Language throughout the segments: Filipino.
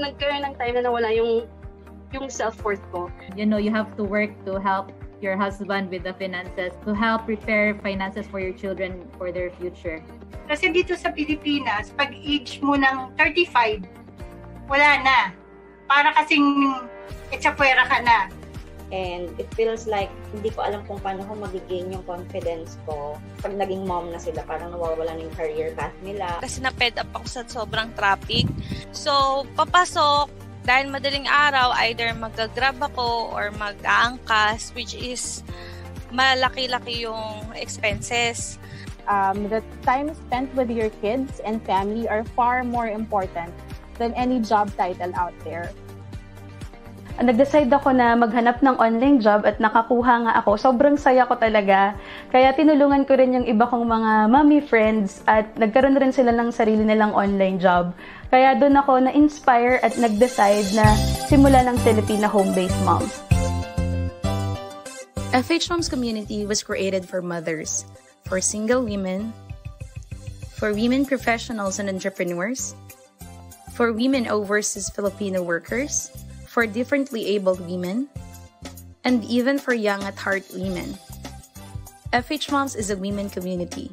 nagkaroon ng time na nawala yung self-worth ko. You know, you have to work to help your husband with the finances, to help prepare finances for your children for their future. Kasi dito sa Pilipinas, pag age mo ng 35, wala na. Para kasing etsapuera ka na. And it feels like hindi ko alam kung paano ko mag-gain yung confidence ko. Pag naging mom na sila, parang nawawala na yung career path nila. Kasi na-fed up ako sa sobrang traffic. So, papasok, dahil madaling araw, either mag-grab ako or mag-aangkas, which is malaki-laki yung expenses. The time spent with your kids and family are far more important than any job title out there. Nag-decide ako na maghanap ng online job at nakakuha nga ako. Sobrang saya ko talaga. Kaya tinulungan ko rin yung iba kong mga mommy friends at nagkaroon rin sila ng sarili nilang online job. Kaya doon ako na-inspire at nag-decide na simulan ng Filipina home-based moms. FH Moms Community was created for mothers, for single women, for women professionals and entrepreneurs, for women overseas Filipino workers, for differently abled women, and even for young at heart women. FH Moms is a women community.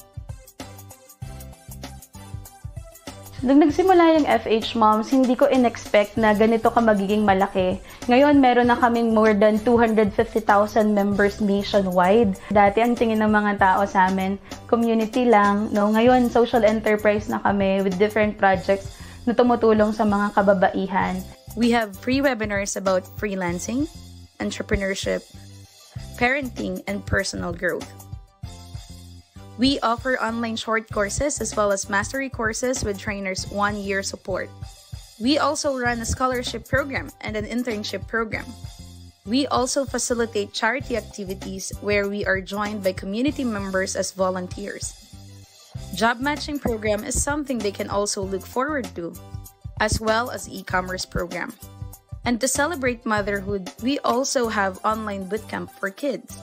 Nung nagsimula yung FH Moms, hindi ko in-expect na ganito ka magiging malaki. Ngayon, meron na kaming more than 250,000 members nationwide. Dati, ang tingin ng mga tao sa amin, community lang. No? Ngayon, social enterprise na kami with different projects na tumutulong sa mga kababaihan. We have free webinars about freelancing, entrepreneurship, parenting, and personal growth. We offer online short courses as well as mastery courses with trainers' 1-year support. We also run a scholarship program and an internship program. We also facilitate charity activities where we are joined by community members as volunteers. Job matching program is something they can also look forward to, as well as e-commerce program. And to celebrate motherhood, we also have online bootcamp for kids.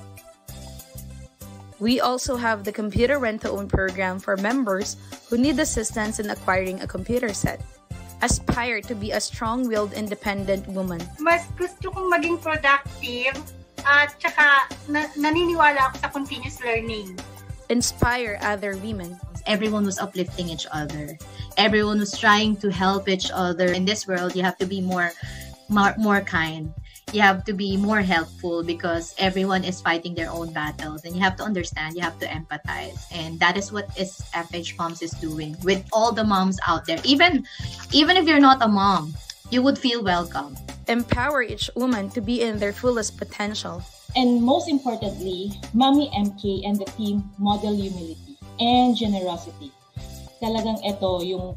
We also have the computer rent-to-own program for members who need assistance in acquiring a computer set. Aspire to be a strong-willed, independent woman. Mas gusto kong maging productive at saka naniniwala ako sa continuous learning. Inspire other women. Everyone was uplifting each other. Everyone was trying to help each other. In this world, you have to be more kind. You have to be more helpful because everyone is fighting their own battles, and you have to understand, you have to empathize, and that is what FH Moms is doing with all the moms out there. Even if you're not a mom, you would feel welcome. Empower each woman to be in their fullest potential. And most importantly, Mommy MK and the team model humility and generosity. Talagang ito yung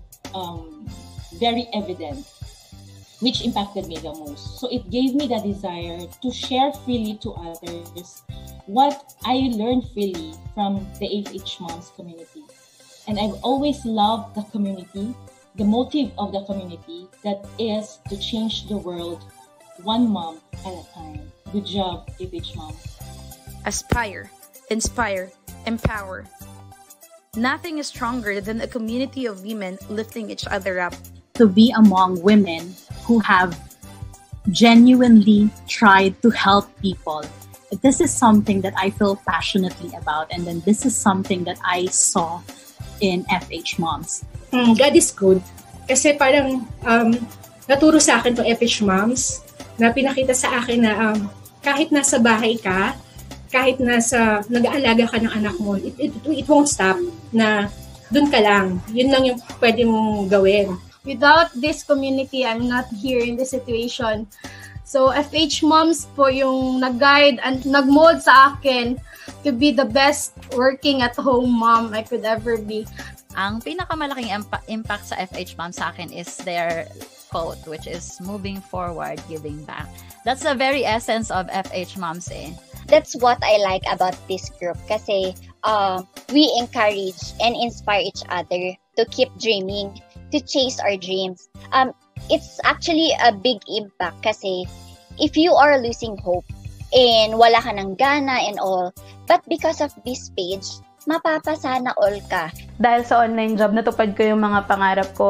very evident, which impacted me the most. So it gave me the desire to share freely to others what I learned freely from the FH Moms community. And I've always loved the community, the motive of the community, that is to change the world one mom at a time. Good job, FH Mom. Aspire, inspire, empower. Nothing is stronger than a community of women lifting each other up. To be among women who have genuinely tried to help people. This is something that I feel passionately about, and then this is something that I saw in FH Moms. God is good. Kasi parang naturo sa akin to FH Moms na pinakita sa akin na kahit nasa bahay ka, kahit nag-aalaga ka ng anak mo, it won't stop na dun ka lang. Yun lang yung pwede mong gawin. Without this community, I'm not here in this situation. So, FH Moms po yung nag-guide and nag-mold sa akin to be the best working at home mom I could ever be. Ang pinakamalaking impact sa FH Moms sa akin is their quote, which is moving forward, giving back. That's the very essence of FH Moms eh. That's what I like about this group kasi we encourage and inspire each other to keep dreaming, to chase our dreams. It's actually a big impact kasi if you are losing hope and wala ka ng gana and all, but because of this page, mapapasana all ka. Dahil sa online job, natupad ko yung mga pangarap ko at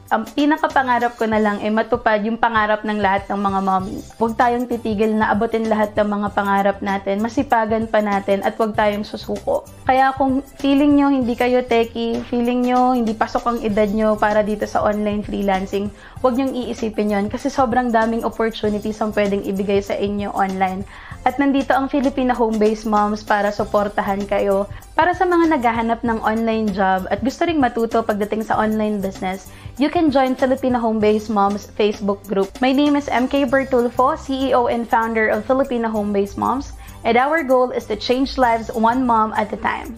pinakapangarap ko na lang matupad yung pangarap ng lahat ng mga mommies. Huwag tayong titigil na abutin lahat ng mga pangarap natin, masipagan pa natin, at huwag tayong susuko. Kaya kung feeling nyo hindi kayo techie, feeling nyo hindi pasok ang edad nyo para dito sa online freelancing, huwag nyong iisipin yon kasi sobrang daming opportunities ang pwedeng ibigay sa inyo online. At nandito ang Filipina Home-Based Moms para suportahan kayo. Para sa mga naghahanap ng online job at gusto ring matuto pagdating sa online business, you can join Filipina Home-Based Moms Facebook group. My name is MK Bertulfo, CEO and founder of Filipina Home-Based Moms, and our goal is to change lives one mom at a time.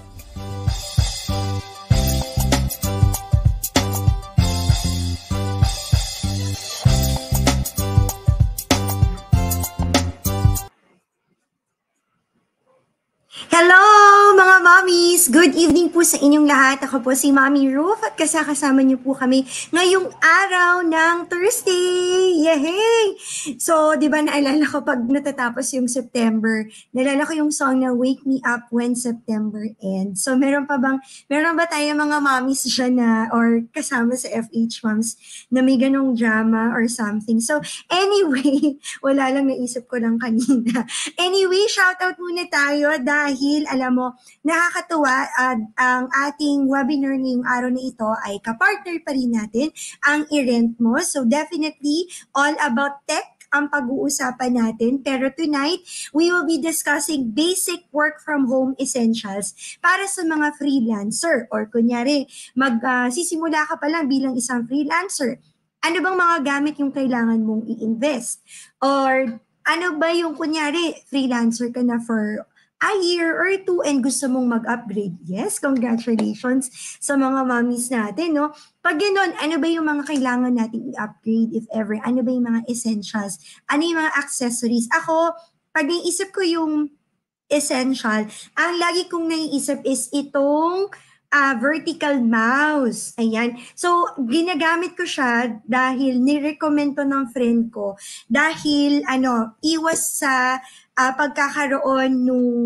Hello mga mommies! Good evening po sa inyong lahat. Ako po si Mommy Ruth at kasama niyo po kami ngayong araw ng Thursday! Yay! So, di ba naalala ko pag natatapos yung September, naalala ko yung song na Wake Me Up When September Ends. So, meron ba tayo mga mommies dyan na or kasama sa FH Moms na may ganong drama or something? So, anyway, wala lang naisip ko lang kanina. Anyway, shoutout muna tayo dahil alam mo, nakakatuwa ang ating webinar ngayong araw na ito ay kapartner pa rin natin ang i-rent mo. So definitely all about tech ang pag-uusapan natin. Pero tonight, we will be discussing basic work from home essentials para sa mga freelancer or kunyari, sisimula ka pa lang bilang isang freelancer. Ano bang mga gamit yung kailangan mong i-invest? Or ano ba yung kunyari, freelancer ka na for a year or two and gusto mong mag-upgrade. Yes, congratulations sa mga mommies natin, no? Pag gano'n, ano ba yung mga kailangan natin i-upgrade if ever? Ano ba yung mga essentials? Ano yung mga accessories? Ako, pag naiisip ko yung essential, ang lagi kong naiisip is itong vertical mouse. Ayan. So, ginagamit ko siya dahil nirecommend to ng friend ko dahil iwas sa pagkakaroon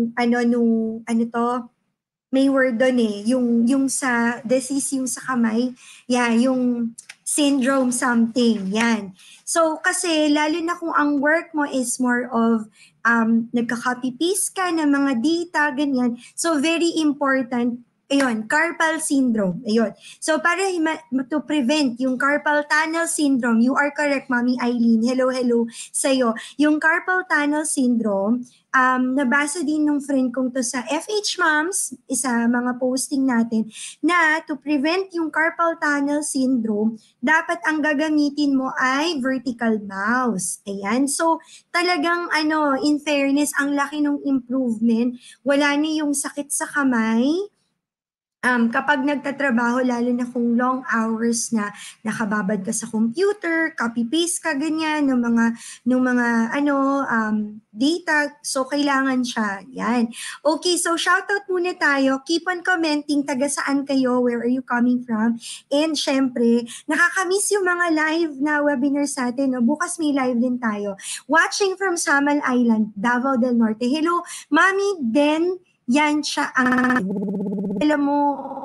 may word doon yung sa disease yung sa kamay, yung syndrome something, yan. So, kasi lalo na kung ang work mo is more of nagka-copy paste ka ng mga data, ganyan. So, very important carpal syndrome. Ayun. So, para to prevent yung carpal tunnel syndrome, you are correct, Mommy Eileen. Hello sa'yo. Yung carpal tunnel syndrome, nabasa din ng friend kong to sa FH Moms, isa mga posting natin, na to prevent yung carpal tunnel syndrome, dapat ang gagamitin mo ay vertical mouse. Ayan. So, talagang in fairness, ang laki ng improvement. Wala na yung sakit sa kamay, kapag nagtatrabaho, lalo na kung long hours na nakababad ka sa computer, copy-paste ka, ganyan, ng mga data, so kailangan siya. Yan. Okay, so shoutout muna tayo. Keep on commenting, taga saan kayo, where are you coming from? And syempre, nakakamiss yung mga live na webinars natin. No? Bukas may live din tayo. Watching from Samal Island, Davao del Norte. Hello, Mami Ben. Yan siya ang, alam mo,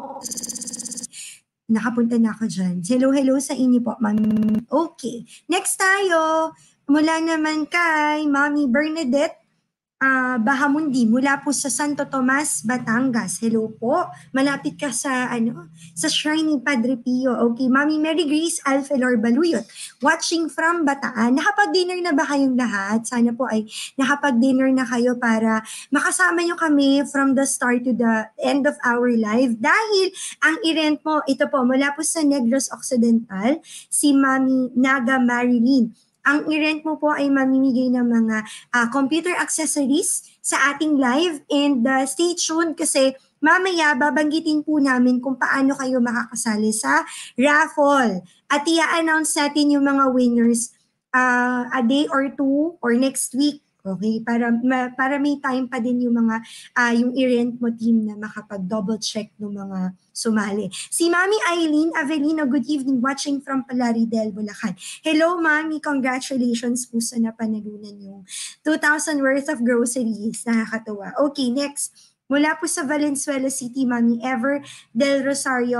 nakapunta na ako dyan. Hello sa inyo po, ma'am. Okay. Next tayo, mula naman kay Mami Bernadette Bahamundi, mula po sa Santo Tomas, Batangas. Hello po. Malapit ka sa Shrine ni Padre Pio. Okay, Mami Mary Grace Alfelor Baluyot, watching from Bataan. Nakapag-dinner na ba kayong lahat? Sana po ay nakapag-dinner na kayo para makasama nyo kami from the start to the end of our live. Dahil ang i-rent mo, ito po, mula po sa Negros Occidental, si Mami Naga Marilyn. Ang i-rent mo po ay mamimigay ng mga computer accessories sa ating live and stay tuned kasi mamaya babanggitin po namin kung paano kayo makakasali sa raffle. At i-announce natin yung mga winners a day or two or next week. Okay, para may time pa din yung mga yung i-rent mo team na makapag-double check ng mga sumali. Si Mami Eileen Avelino, good evening, watching from Palaridel, Bulacan. Hello, Mami, congratulations po sa napanalunan yung 2,000 worth of groceries. Nakakatuwa. Okay, next. Mula po sa Valenzuela City, Mami Ever Del Rosario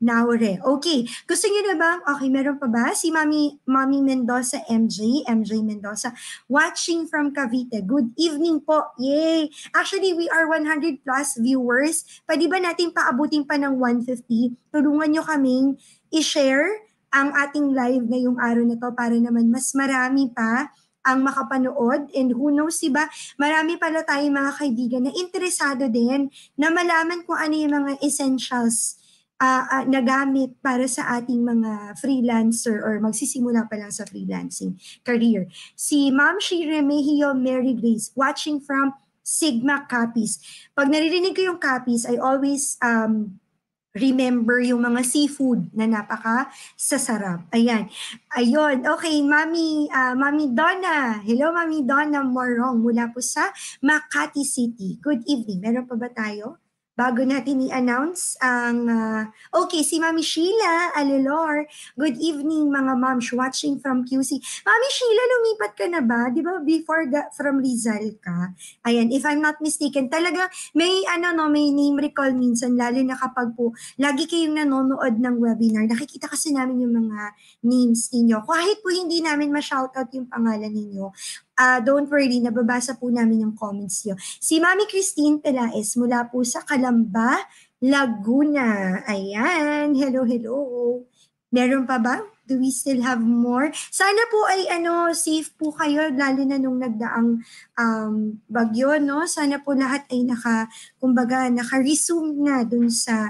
Naure. Okay. Gusto niyo na bang, okay, meron pa ba? Si Mami Mendoza MJ Mendoza, watching from Cavite. Good evening po. Yay! Actually, we are 100 plus viewers. Pwede ba natin paabutin pa ng 150? Tulungan nyo kaming i-share ang ating live ngayong araw na to para naman mas marami pa ang makapanood. And who knows, diba? Marami pala tayong mga kaibigan na interesado din na malaman kung ano yung mga essentials na gamit para sa ating mga freelancer or magsisimula pa lang sa freelancing career. Si Ma'am Shire Mejio Mary Grace, watching from Sigma Copies. Pag naririnig ko yung copies, I always remember yung mga seafood na napaka sasarap. Ayan. Ayun. Okay, Mami Donna. Hello, Mami Donna Morong mula po sa Makati City. Good evening. Meron pa ba tayo? Bago natin i-announce ang... okay, si Mami Sheila Alilor. Good evening, mga moms watching from QC. Mami Sheila, lumipat ka na ba? Di ba before from Rizal ka? Ayan, if I'm not mistaken, talaga may name recall minsan, lalo na kapag po lagi kayong nanonood ng webinar, nakikita kasi namin yung mga names ninyo. Kahit po hindi namin ma-shoutout yung pangalan ninyo, don't worry, nababasa po namin yung comments nyo. Si Mami Christine Pelaez mula po sa Calamba, Laguna. Ayan, hello. Meron pa ba? Do we still have more? Sana po ay safe po kayo, lalo na nung nagdaang bagyo, no? Sana po lahat ay naka-resume na dun sa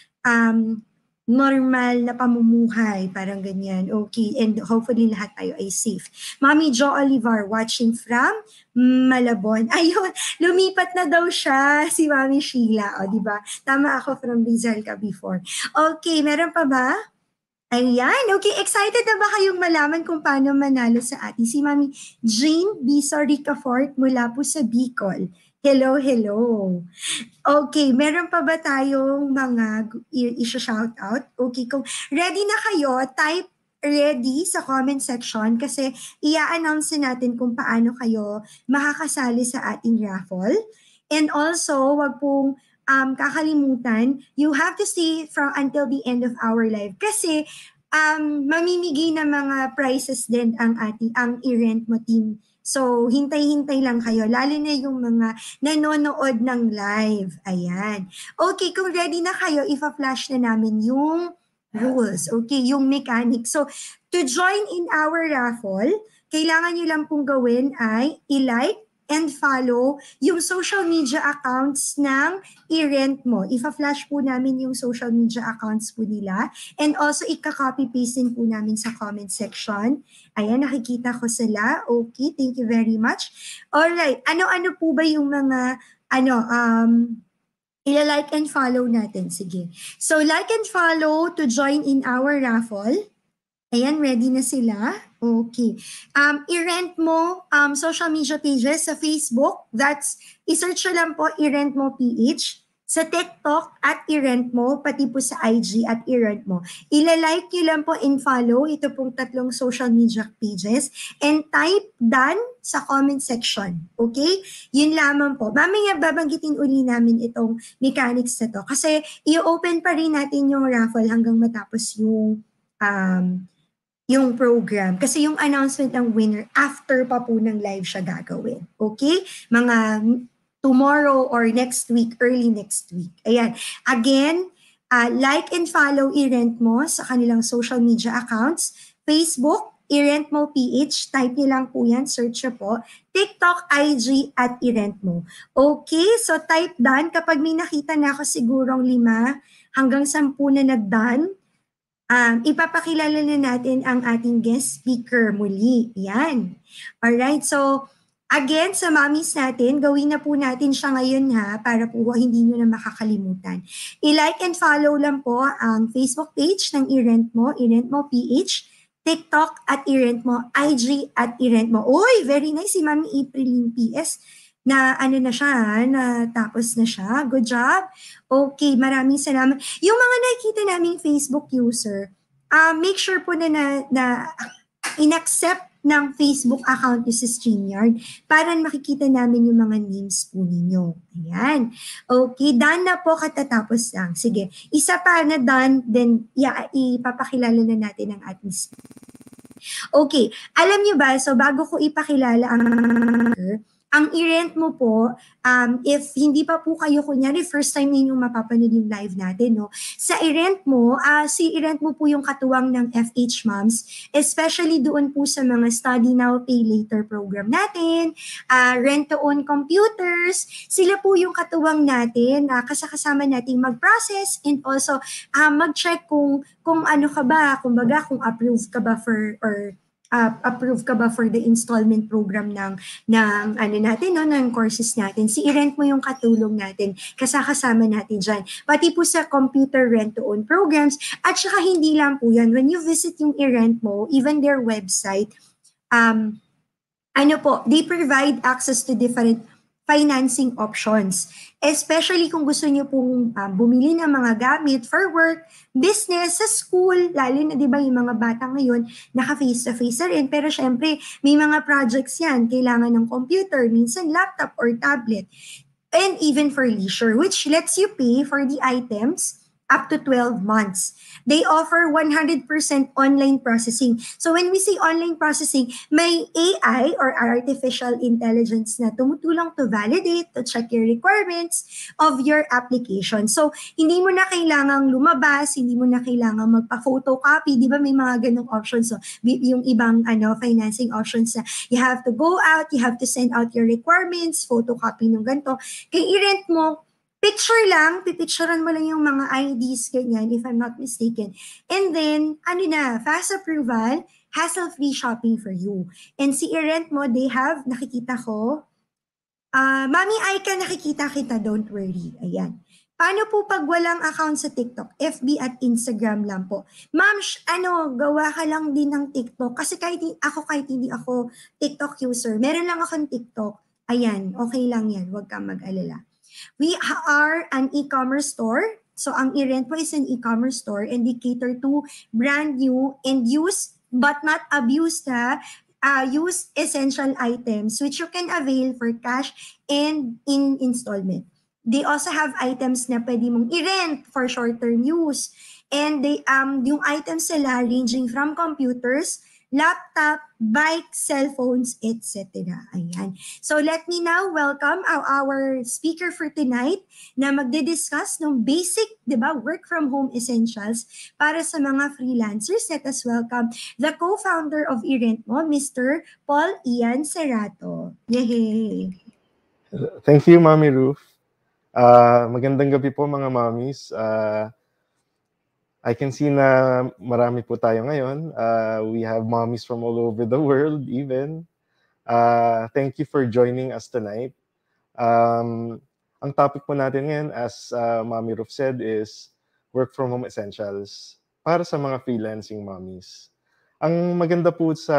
normal na pamumuhay, parang ganyan. Okay, and hopefully lahat tayo ay safe. Mami Jo Olivar, watching from Malabon. Ayun, lumipat na daw siya, si Mami Sheila. O, diba? Tama ako, from Rizal ka before. Okay, meron pa ba? Ayan, okay. Excited na ba kayong malaman kung paano manalo sa atin? Si Mami Jane Bisa Ricafort mula po sa Bicol. Hello. Okay, meron pa ba tayong mga i-shout out? Okay, kung ready na kayo, type ready sa comment section kasi i-announce natin kung paano kayo makakasali sa ating raffle. And also, wag pong kakalimutan, you have to stay until the end of our live kasi mamimigay na mga prizes din ang i-rent mo team. So, hintay-hintay lang kayo, lalo na yung mga nanonood ng live. Ayan. Okay, kung ready na kayo, ipa-flash na namin yung rules. Okay, yung mechanics. So, to join in our raffle, kailangan nyo lang pong gawin ay i-like and follow yung social media accounts ng i-rent mo. Ipa-flash po namin yung social media accounts po nila. And also, ika-copy-paste din po namin sa comment section. Ayan, nakikita ko sila. Okay, thank you very much. Alright, ano-ano po ba yung mga, ila-like and follow natin? Sige. So, like and follow to join in our raffle. Ayan, ready na sila? Okay. I-rent mo social media pages sa Facebook. I-search lang po i-rent mo PH. Sa TikTok at i-rent mo, pati po sa IG at i-rent mo. Ila-like nyo lang po and follow ito pong 3 social media pages and type done sa comment section. Okay? Yun lamang po. Mamaya babanggitin uli namin itong mechanics na to kasi i-open pa rin natin yung raffle hanggang matapos yung program. Kasi yung announcement ng winner, after pa po ng live siya gagawin. Okay? Mga tomorrow or next week, early next week. Ayan. Again, like and follow i-rent mo sa kanilang social media accounts. Facebook, i-rent mo PH. Type niyo lang po yan. Search nyo po. TikTok, IG, at i-rent mo. Okay? So type done. Kapag may nakita na ako sigurong 5 hanggang 10 na nag-done, ipapakilala na natin ang ating guest speaker muli. Yan. Alright, so again, sa mommies natin, gawin na po natin siya ngayon para po hindi nyo na makakalimutan. I-like and follow lang po ang Facebook page ng i-rent mo PH, TikTok at i-rent mo, IG at i-rent mo. Uy, very nice si Mami Aprilin PS. Na tapos na siya. Good job. Okay, maraming salamat. Yung mga nakikita naming Facebook user, make sure po na in-accept ng Facebook account nyo sa StreamYard para makikita namin yung mga names po ninyo. Ayan. Okay, done na po, katatapos lang. Sige, isa pa na done, then ipapakilala na natin ang ating speaker. Okay, alam niyo ba, so bago ko ipakilala ang i-rent mo po, if hindi pa po kayo, kunyari, first time ninyong mapapanood yung live natin, no? Sa i-rent mo, i-rent mo po yung katuwang ng FH Moms, especially doon po sa mga study now, pay later program natin, rent-to-own computers, sila po yung katuwang natin, kasama natin mag-process and also mag-check kung ano ka ba, kumbaga kung approved ka ba approve ka ba for the installment program ng ano natin, no, ng courses natin. Si i-rent mo yung katulong natin, kasama natin dyan. Pati po sa computer rent-to-own programs, at saka hindi lang po yan. When you visit yung i-rent mo, even their website, they provide access to different financing options. Especially kung gusto niyo pong bumili ng mga gamit for work, business, sa school, lalo na 'di ba yung mga bata ngayon naka-face-to-face rin. Pero syempre, may mga projects yan, kailangan ng computer, minsan laptop or tablet. And even for leisure, which lets you pay for the items up to 12 months. They offer 100% online processing. So when we say online processing, may AI or artificial intelligence na tumutulong to validate, to check your requirements of your application. So hindi mo na kailangang lumabas, hindi mo na kailangang magpa-photocopy. Di ba may mga ganong options? So yung ibang financing options na you have to go out, you have to send out your requirements, photocopy ng ganito. Kaya i-rent mo, picture lang, pipicturean mo lang yung mga IDs, ganyan, if I'm not mistaken. And then, fast approval, hassle-free shopping for you. And si i-rent mo, they have, nakikita ko, Mami Aika, nakikita kita, don't worry. Ayan. Paano po pag walang account sa TikTok? FB at Instagram lang po. Ma'am, gawa ka lang din ng TikTok. Kasi kahit hindi ako TikTok user, meron lang akong TikTok. Ayan, okay lang yan. Huwag kang mag-alala. We are an e-commerce store. So ang i-rent mo is an e-commerce store and they cater to brand new and used but not abused used essential items which you can avail for cash and in installment. They also have items na pwede mong i-rent for short-term use. And yung items nila ranging from computers, laptop, bike, cell phones, etc. Ayan. So let me now welcome our speaker for tonight na magdi-discuss ng basic, 'di ba, work from home essentials para sa mga freelancers. Let us welcome the co-founder of iRentMo, Mr. Paul Ian Cerato. Yay! Thank you, Mami Ruth. Magandang gabi po mga mommies. I can see na marami po tayo ngayon. We have mommies from all over the world even. Thank you for joining us tonight. Ang topic po natin ngayon, as Mami Ruth said, is work from home essentials para sa mga freelancing mommies. Ang maganda po sa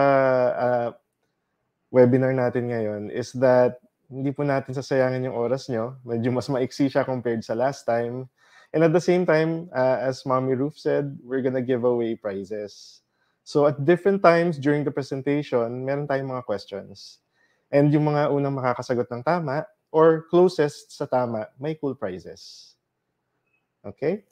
webinar natin ngayon is that hindi po natin sasayangin yung oras nyo. Medyo mas maiksi siya compared sa last time. And at the same time, as Mommy Ruth said, we're gonna give away prizes. So at different times during the presentation, meron tayong mga questions. And yung mga unang makakasagot ng tama or closest sa tama, may cool prizes. Okay?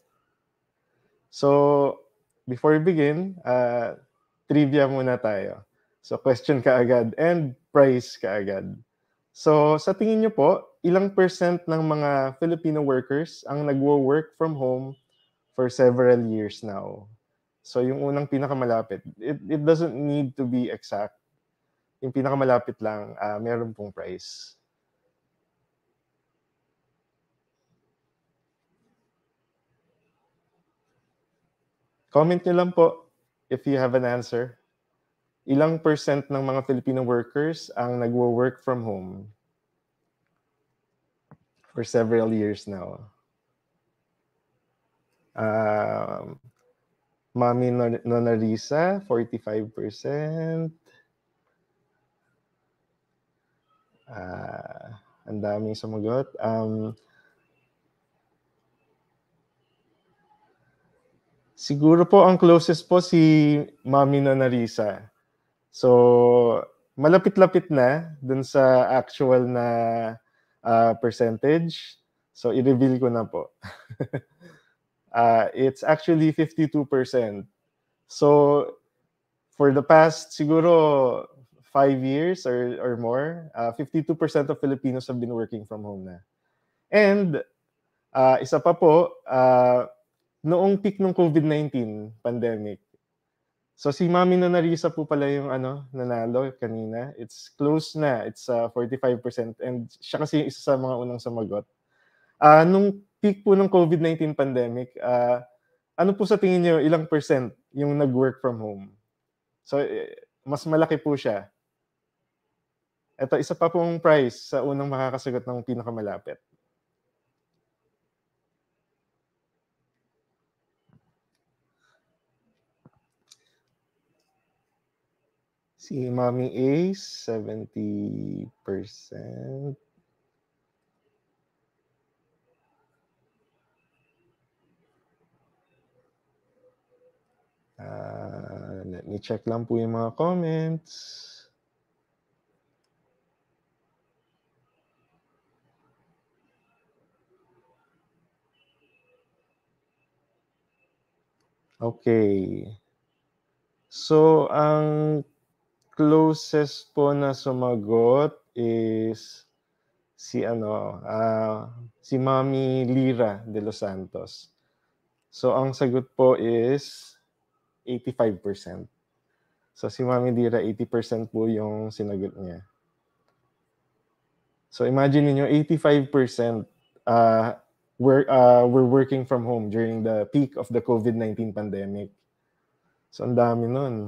So before we begin, trivia muna tayo. So question ka agad and prize ka agad. So sa tingin nyo po, ilang percent ng mga Filipino workers ang nagwo-work from home for several years now? So yung unang pinakamalapit, it doesn't need to be exact. Yung pinakamalapit lang, meron pong price. Comment nyo lang po if you have an answer. Ilang percent ng mga Filipino workers ang nagwo-work from home for several years now? Mami Nonarisa, 45%. Ang daming sumagot. Siguro po ang closest po si Mami Nonarisa. So, malapit-lapit na dun sa actual na percentage. So, i-reveal ko na po. It's actually 52%. So, for the past siguro 5 years or more, 52% of Filipinos have been working from home na. And isa pa po, noong peak ng COVID-19 pandemic, so si Mami Nanarisa po pala yung nanalo kanina. It's close na. It's 45%. And siya kasi yung isa sa mga unang sumagot. Nung peak po ng COVID-19 pandemic, ano po sa tingin niyo, ilang percent yung nag-work from home? So, mas malaki po siya. Ito, isa pa pong prize sa unang makakasagot ng pinakamalapit. Si Mommy Ace, 70%. Let me check lang po yung mga comments. Okay. So, ang closest po na sumagot is si si Mami Lira de Los Santos. So, ang sagot po is 85%. So, si Mami Lira, 80% po yung sinagot niya. So, imagine niyo 85% we're working from home during the peak of the COVID-19 pandemic. So, ang dami nun.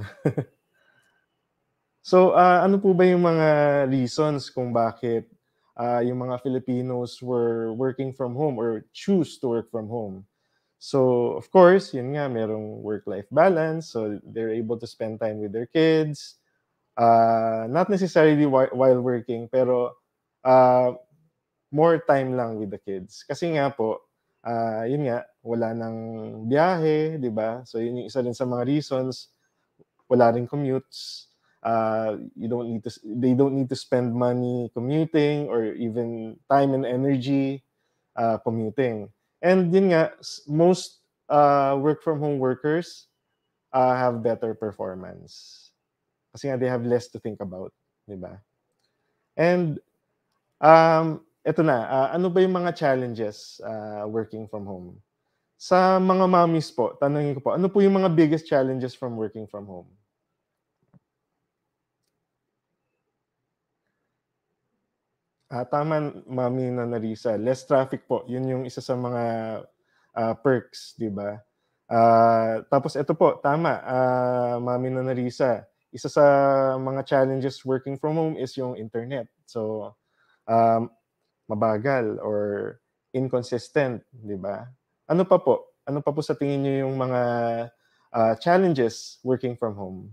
So, ano po ba yung mga reasons kung bakit yung mga Filipinos were working from home or choose to work from home? So, of course, yun nga, merong work-life balance. So, they're able to spend time with their kids. Not necessarily while working, pero more time lang with the kids. Kasi nga po, yun nga, wala nang biyahe, di ba? So, yun yung isa rin sa mga reasons. Wala rin commutes. They don't need to spend money commuting or even time and energy commuting. And yun nga, most work from home workers have better performance. Kasi nga, they have less to think about, di ba? And eto na, ano ba yung mga challenges working from home? Sa mga mommies po, tanungin ko po, ano po yung mga biggest challenges from working from home? Tama, Mami Nanarisa. Less traffic po. Yun yung isa sa mga perks, di ba? Tapos ito po, tama, Mami Nanarisa. Isa sa mga challenges working from home is yung internet. So, mabagal or inconsistent, di ba? Ano pa po? Ano pa po sa tingin niyo yung mga challenges working from home?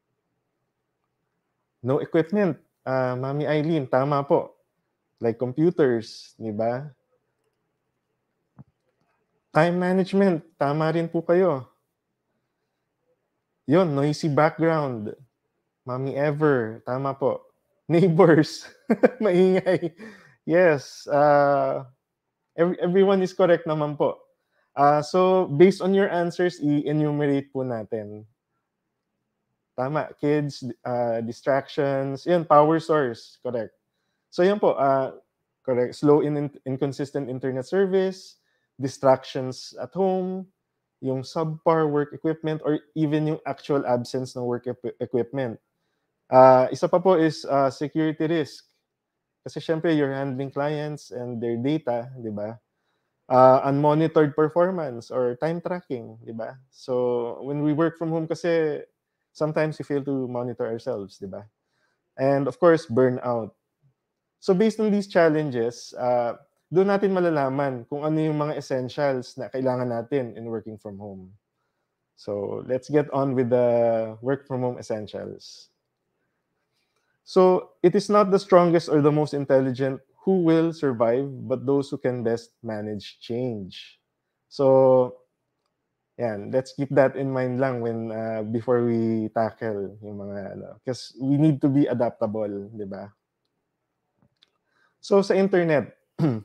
No equipment. Mami Eileen, tama po. Like computers, di ba? Time management, tama rin po kayo. Yun, noisy background. Mami Ever, tama po. Neighbors, maingay. Yes, everyone is correct naman po. So, based on your answers, i-enumerate po natin. Tama, kids, distractions, yun, power source, correct. So yan po, correct. Slow and inconsistent internet service, distractions at home, yung subpar work equipment, or even yung actual absence ng work equipment. Isa pa po is security risk. Kasi syempre, you're handling clients and their data, di ba? Unmonitored performance or time tracking, di ba? So when we work from home kasi, sometimes we fail to monitor ourselves, di ba? And of course, burnout. So based on these challenges, doon natin malalaman kung ano yung mga essentials na kailangan natin in working from home. So let's get on with the work from home essentials. So it is not the strongest or the most intelligent who will survive, but those who can best manage change. So Yan, let's keep that in mind lang when before we tackle yung mga because we need to be adaptable, di ba? So sa internet,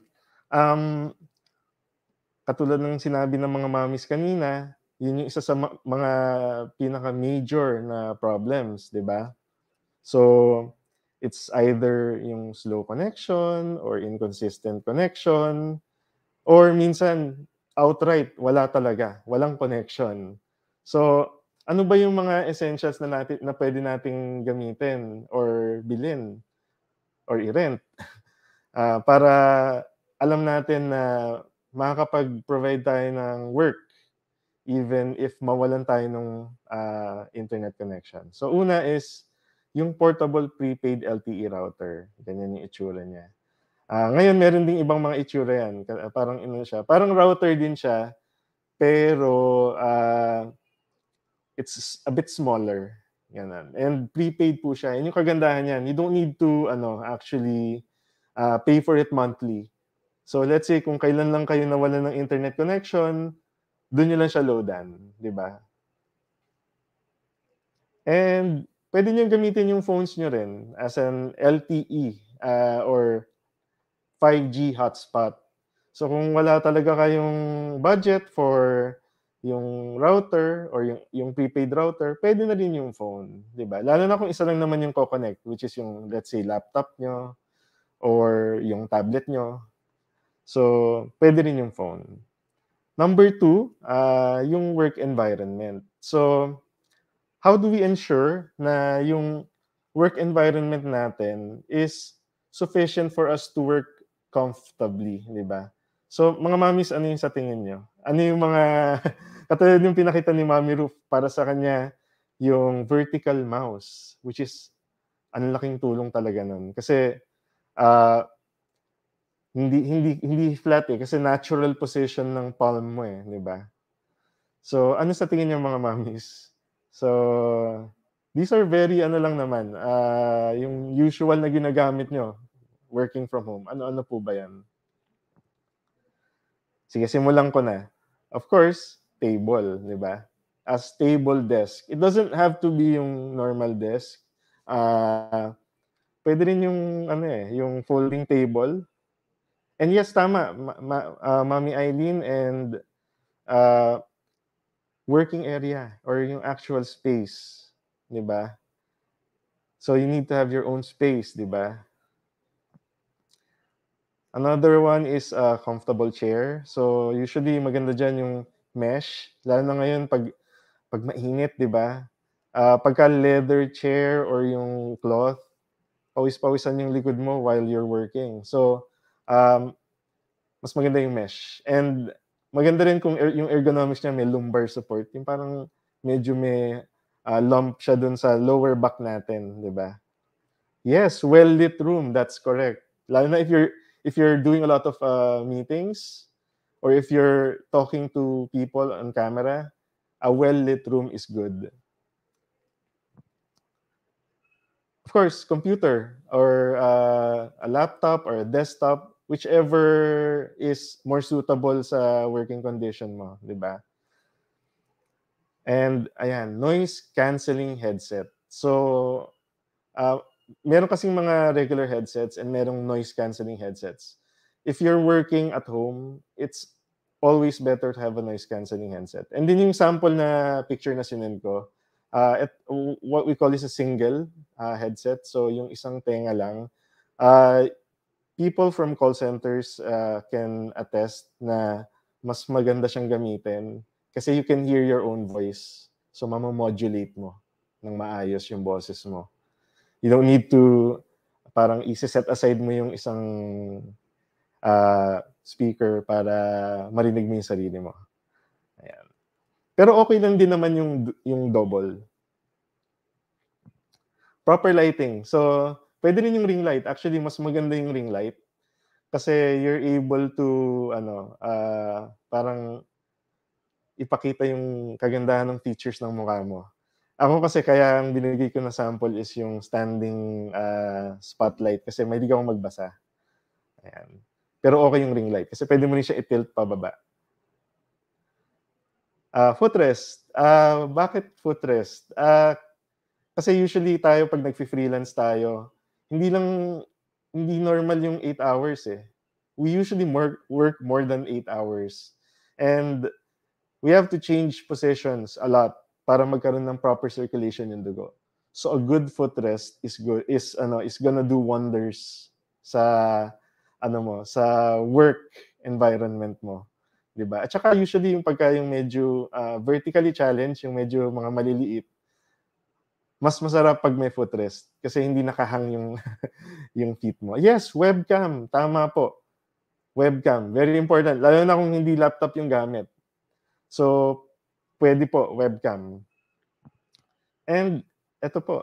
katulad ng sinabi ng mga mommies kanina, yun yung isa sa mga pinaka-major na problems, di ba? So, it's either yung slow connection or inconsistent connection or minsan outright wala talaga, walang connection. So, ano ba yung mga essentials na pwede nating gamitin or bilhin or i-rent para alam natin na makakapag-provide tayo ng work even if mawalan tayo ng internet connection. So una is yung portable prepaid LTE router. Ganyan yung itsura niya. Ngayon meron ding ibang mga itsura yan. Parang siya. Parang router din siya, pero it's a bit smaller. Ganun. And prepaid po siya. Yun yung kagandahan yan. You don't need to actually pay for it monthly. So let's say kung kailan lang kayo nawalan ng internet connection, doon nyo lang siya loadan, di ba? And pwede nyo gamitin yung phones nyo rin as an LTE or 5G hotspot. So kung wala talaga kayong budget for yung router or yung prepaid router, pwede na rin yung phone, di ba? Lalo na kung isa lang naman yung co-connect, which is yung, let's say, laptop nyo or yung tablet nyo. So, pwede rin yung phone. Number 2, yung work environment. So, how do we ensure na yung work environment natin is sufficient for us to work comfortably, di ba? So, mga mommies, ano yung sa tingin nyo? Ano yung mga, katulad yung pinakita ni Mami Ruth, para sa kanya, yung vertical mouse, which is, ang laking tulong talaga nun. Kasi, hindi flat kasi natural position ng palm mo di ba? So, ano sa tingin niyo mga mommies? So, these are very lang naman, yung usual na ginagamit nyo working from home. Ano po ba yan? Sige, simulan ko na. Of course, table, di ba? A stable desk. It doesn't have to be yung normal desk. Pwede rin yung yung folding table. And yes, tama, Mami Eileen, and working area or yung actual space, di ba? So you need to have your own space, di ba? Another one is a comfortable chair. So usually maganda dyan yung mesh, lalo na ngayon pag mainit, di ba? Pagka leather chair or yung cloth, pawis-pawisan yung likod mo while you're working. So, mas maganda yung mesh. And maganda rin kung yung ergonomics niya may lumbar support. Yung parang medyo may lump siya dun sa lower back natin, di ba? Yes, well-lit room. That's correct. Lalo na if you're doing a lot of meetings or if you're talking to people on camera, a well-lit room is good. Of course, computer or a laptop or a desktop, whichever is more suitable sa working condition mo, di ba? And ayan, noise cancelling headset. So, meron kasing mga regular headsets and merong noise cancelling headsets. If you're working at home, it's always better to have a noise cancelling headset. And din yung sample na picture na sinend ko, what we call is a single headset. So yung isang tenga lang. People from call centers can attest na mas maganda siyang gamitin kasi you can hear your own voice. So mamamodulate mo ng maayos yung boses mo. You don't need to parang isi-set aside mo yung isang speaker para marinig mo yung sarili mo. Ayan. Pero okay lang din naman yung double. Proper lighting. So, pwede rin yung ring light. Actually, mas maganda yung ring light. Kasi you're able to, parang ipakita yung kagandahan ng features ng mukha mo. Ako kasi kaya ang binigay ko na sample is yung standing spotlight kasi mahilig akong magbasa. Ayan. Pero okay yung ring light kasi pwede mo rin siya i-tilt pababa. Footrest. Bakit footrest? Kasi usually tayo pag nag-freelance tayo, hindi normal yung 8 hours eh. We usually work more than 8 hours. And we have to change positions a lot para magkaroon ng proper circulation in dugo. So a good footrest is gonna do wonders sa sa work environment mo, 'di ba? At saka usually yung pagka yung medyo vertically challenged, yung medyo mga maliliit, mas masarap pag may footrest kasi hindi nakahang yung yung feet mo. Yes, webcam, tama po. Webcam, very important. Lalo na kung hindi laptop yung gamit. So, pwede po, webcam. And, eto po,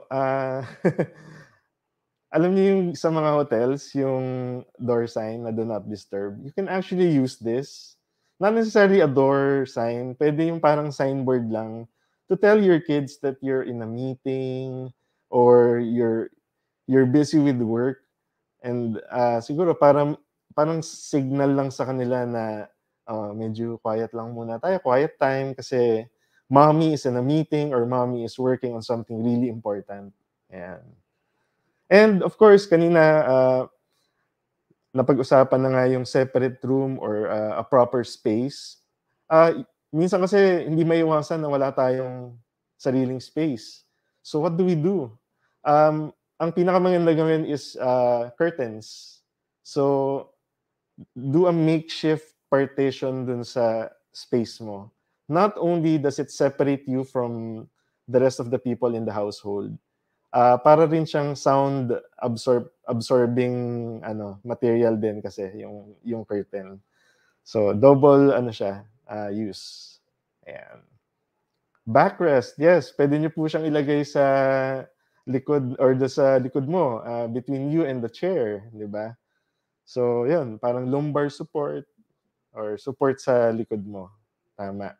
alam niyo yung sa mga hotels, yung door sign na do not disturb, you can actually use this. Not necessarily a door sign, pwede yung parang signboard lang to tell your kids that you're in a meeting or you're busy with work. And siguro parang signal lang sa kanila na medyo quiet lang muna tayo, quiet time kasi mommy is in a meeting or mommy is working on something really important. Ayan. And of course, kanina napag-usapan na nga yung separate room or a proper space. Minsan kasi hindi maiwasan na wala tayong sariling space. So what do we do? Ang pinakamaganda gawin is curtains. So do a makeshift partition dun sa space mo. Not only does it separate you from the rest of the people in the household, para rin siyang sound absorbing material din kasi yung curtain. So double siya use. Ayan. Backrest, yes, pwede niyo po siyang ilagay sa likod or sa likod mo, between you and the chair, di ba? So, yun, parang lumbar support or support sa likod mo. Tama.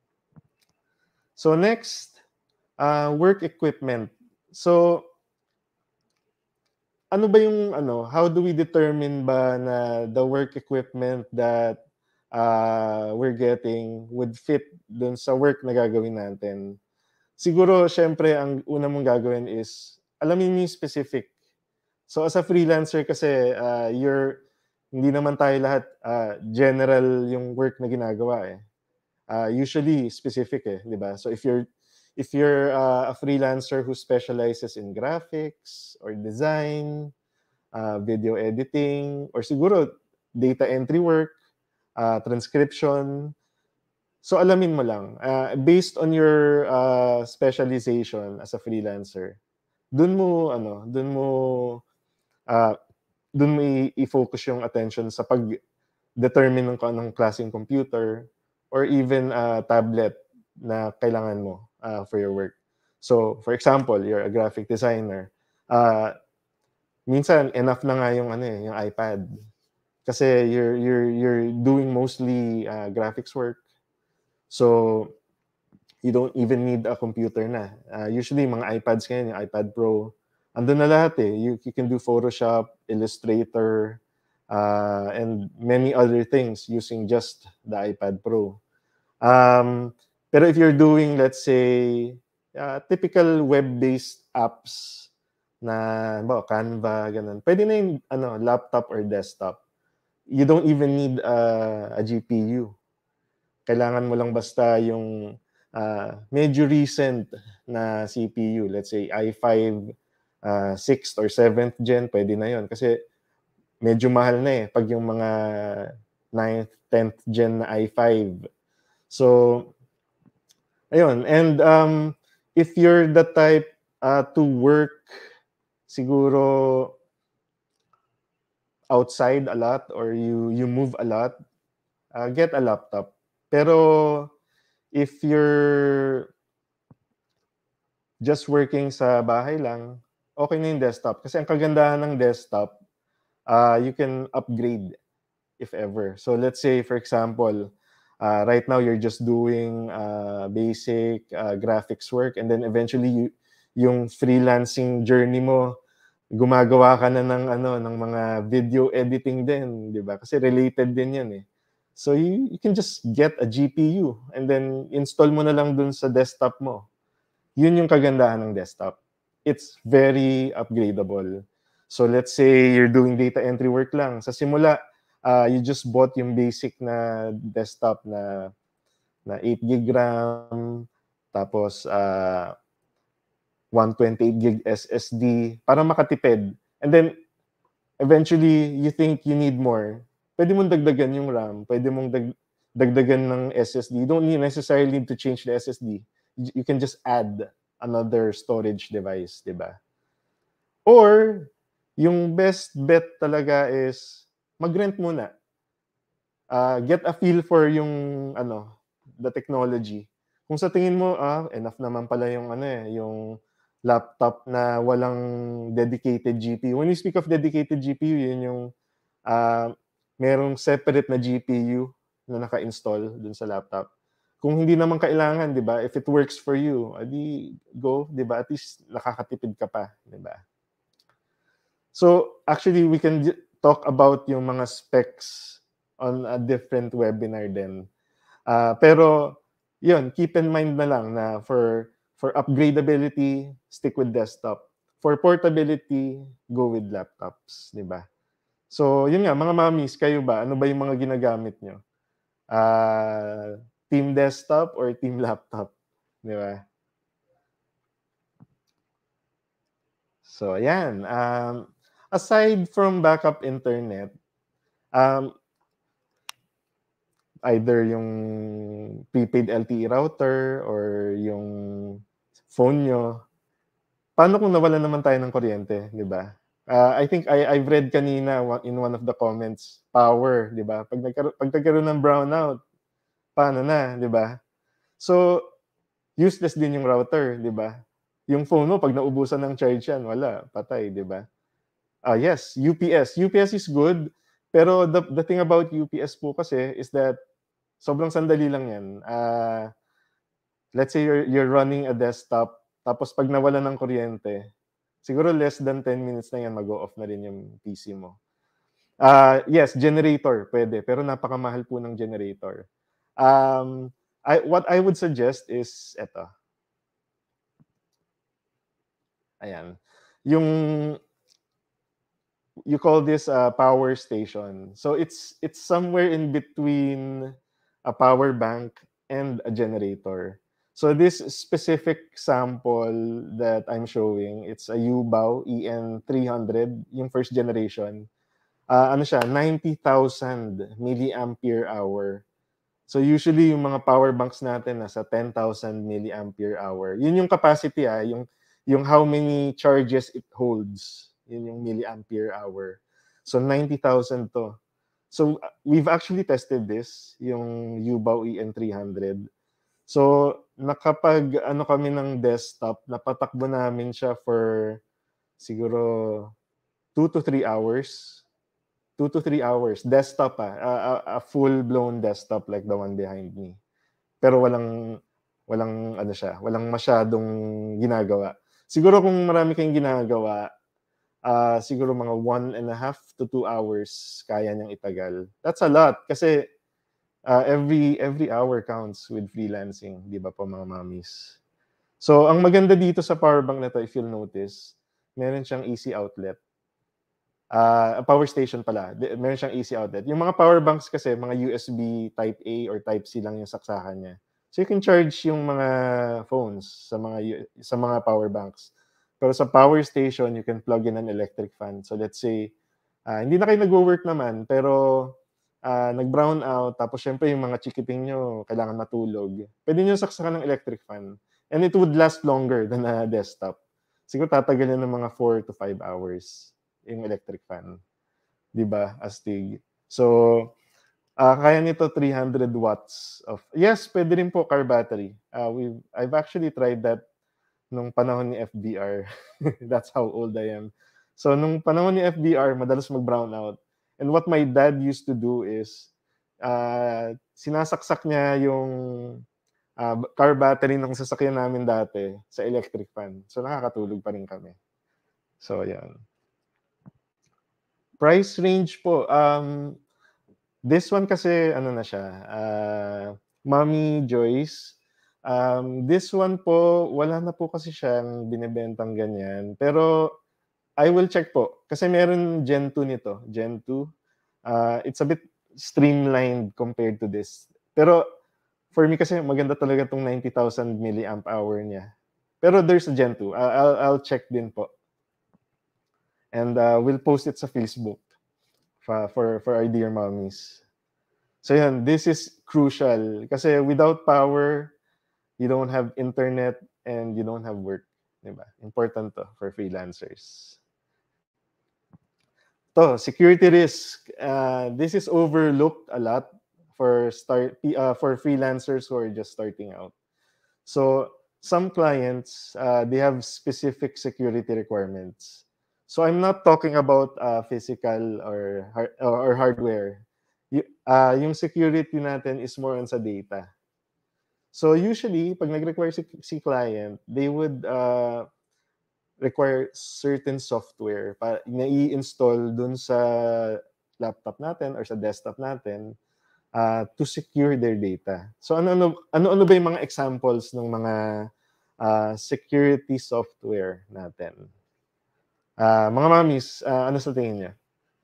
So, next, work equipment. So, ano ba yung how do we determine ba na the work equipment that we're getting would fit dun sa work na gagawin natin? Siguro, syempre, ang una mong gagawin is alamin mo yung specific. So, as a freelancer kasi, hindi naman tayo lahat general yung work na ginagawa eh. Usually, specific eh, di ba? So, if you're a freelancer who specializes in graphics or design, video editing, or siguro data entry work, transcription, so alamin mo lang. Based on your specialization as a freelancer, dun mo i-focus yung attention sa pag-determine ng kung anong klaseng computer or even tablet na kailangan mo for your work. So, for example, you're a graphic designer. Minsan enough na nga yung yung iPad. Kasi you're doing mostly graphics work. So, you don't even need a computer na. Usually, mga iPads ngayon, yung iPad Pro, andun na lahat eh. You can do Photoshop, Illustrator, and many other things using just the iPad Pro. Pero if you're doing, let's say, typical web-based apps na Canva, ganun, pwede na yung laptop or desktop. You don't even need a GPU. Kailangan mo lang basta yung medyo recent na CPU, let's say i5 6th or 7th gen, pwede na yon kasi medyo mahal na eh pag yung mga 9th, 10th gen na i5. So, ayun. And if you're the type to work siguro outside a lot or you move a lot, get a laptop. Pero if you're just working sa bahay lang, okay na yung desktop. Kasi ang kagandahan ng desktop, you can upgrade if ever. So let's say, for example, right now you're just doing basic graphics work and then eventually yung freelancing journey mo, gumagawa ka na ng mga video editing din, di ba? Kasi related din yan eh. So you can just get a GPU and then install mo na lang dun sa desktop mo. Yun yung kagandahan ng desktop. It's very upgradable. So let's say you're doing data entry work lang. Sa simula, you just bought yung basic na desktop na 8 gig RAM, tapos 128 gig SSD para makatipid. And then eventually you think you need more. Pwede mong dagdagan yung RAM, pwede mong dagdagan ng SSD. You don't necessarily need to change the SSD. You can just add another storage device, di ba? Or, yung best bet talaga is mag-rent muna. Get a feel for yung the technology. Kung sa tingin mo, enough naman pala yung yung laptop na walang dedicated GPU. When we speak of dedicated GPU, yun yung merong separate na GPU na naka-install dun sa laptop. Kung hindi naman kailangan, 'di ba? If it works for you, adi go, 'di ba? At least nakakatipid ka pa, 'di ba? So, actually we can talk about yung mga specs on a different webinar din. Pero yun, keep in mind na lang na for upgradability, stick with desktop. For portability, go with laptops, 'di ba? So, yun nga, mga mommies, kayo ba? Ano ba yung mga ginagamit nyo? Team desktop or team laptop? Di ba? So, ayan. Aside from backup internet, either yung prepaid LTE router or yung phone nyo, paano kung nawalan naman tayo ng kuryente? Di ba? I think I've read kanina in one of the comments, power, di ba? Pag nagkaroon ng brownout, paano na, di ba? So, useless din yung router, di ba? Yung phone mo, pag naubusan ng charge yan, wala, patay, di ba? Yes, UPS. UPS is good, pero the thing about UPS po kasi is that sobrang sandali lang yan. Let's say you're running a desktop, tapos pag nawalan ng kuryente, siguro less than 10 minutes na yan, mag-off na rin yung PC mo. Yes, generator, pwede. Pero napakamahal po ng generator. What I would suggest is, eto. Ayan. You call this a power station. So it's somewhere in between a power bank and a generator. So this specific sample that I'm showing, it's a Ubao EN300, yung first generation. Ano siya, 90,000 milliampere hour. So usually yung mga power banks natin nasa 10,000 milliampere hour. Yun yung capacity, yung how many charges it holds. Yun yung milliampere hour. So 90,000 to. So we've actually tested this, yung Ubao EN300. So nakapag kami ng desktop, napatakbo namin siya for siguro 2 to 3 hours. 2 to 3 hours. Desktop a full-blown desktop like the one behind me. Pero walang walang masyadong ginagawa. Siguro kung marami kayong ginagawa, siguro mga 1.5 to 2 hours kaya niyang itagal. That's a lot kasi every hour counts with freelancing, di ba po mga mommies? So, ang maganda dito sa powerbank na to, if you'll notice, meron siyang AC outlet. Power station pala. Meron siyang AC outlet. Yung mga power banks kasi, mga USB Type A or Type C lang yung saksakan niya. So you can charge yung mga phones sa mga power banks. Pero sa power station, you can plug in an electric fan. So let's say, hindi na kayo nag-work naman, pero nag-brown out, tapos syempre yung mga chikiting nyo, kailangan matulog. Pwede nyo saksakan ng electric fan. And it would last longer than a desktop. Siguro tatagal yan ng mga 4 to 5 hours yung electric fan. Diba? Astig. So, kaya nito 300 watts of... Yes, pwede rin po car battery. I've actually tried that nung panahon ni FDR. That's how old I am. So, nung panahon ni FDR, madalas mag-brown out. And what my dad used to do is, sinasaksak niya yung car battery ng sasakyan namin dati sa electric fan. So, nakakatulog pa rin kami. So, yan. Price range po, This one kasi, ano na siya, Mommy Joyce. This one po, wala na po kasi siyang binibentang ganyan. Pero I will check po. Kasi meron Gen 2 nito. Gen 2. It's a bit streamlined compared to this. Pero for me kasi maganda talaga tong 90,000 milliamp hour niya. Pero there's a Gen 2. I'll check din po. And we'll post it sa Facebook for our dear mommies. So yun, this is crucial. Kasi without power, you don't have internet and you don't have work. Diba? Important to for freelancers. To, security risk. This is overlooked a lot for freelancers who are just starting out. So some clients, they have specific security requirements. So I'm not talking about physical or hardware. Yung security natin is more on sa data. So usually, pag nag-require si client, they would require certain software na i-install dun sa laptop natin or sa desktop natin to secure their data. So ano ba yung mga examples ng mga security software natin? Mga mommies, ano sa tingin niyo?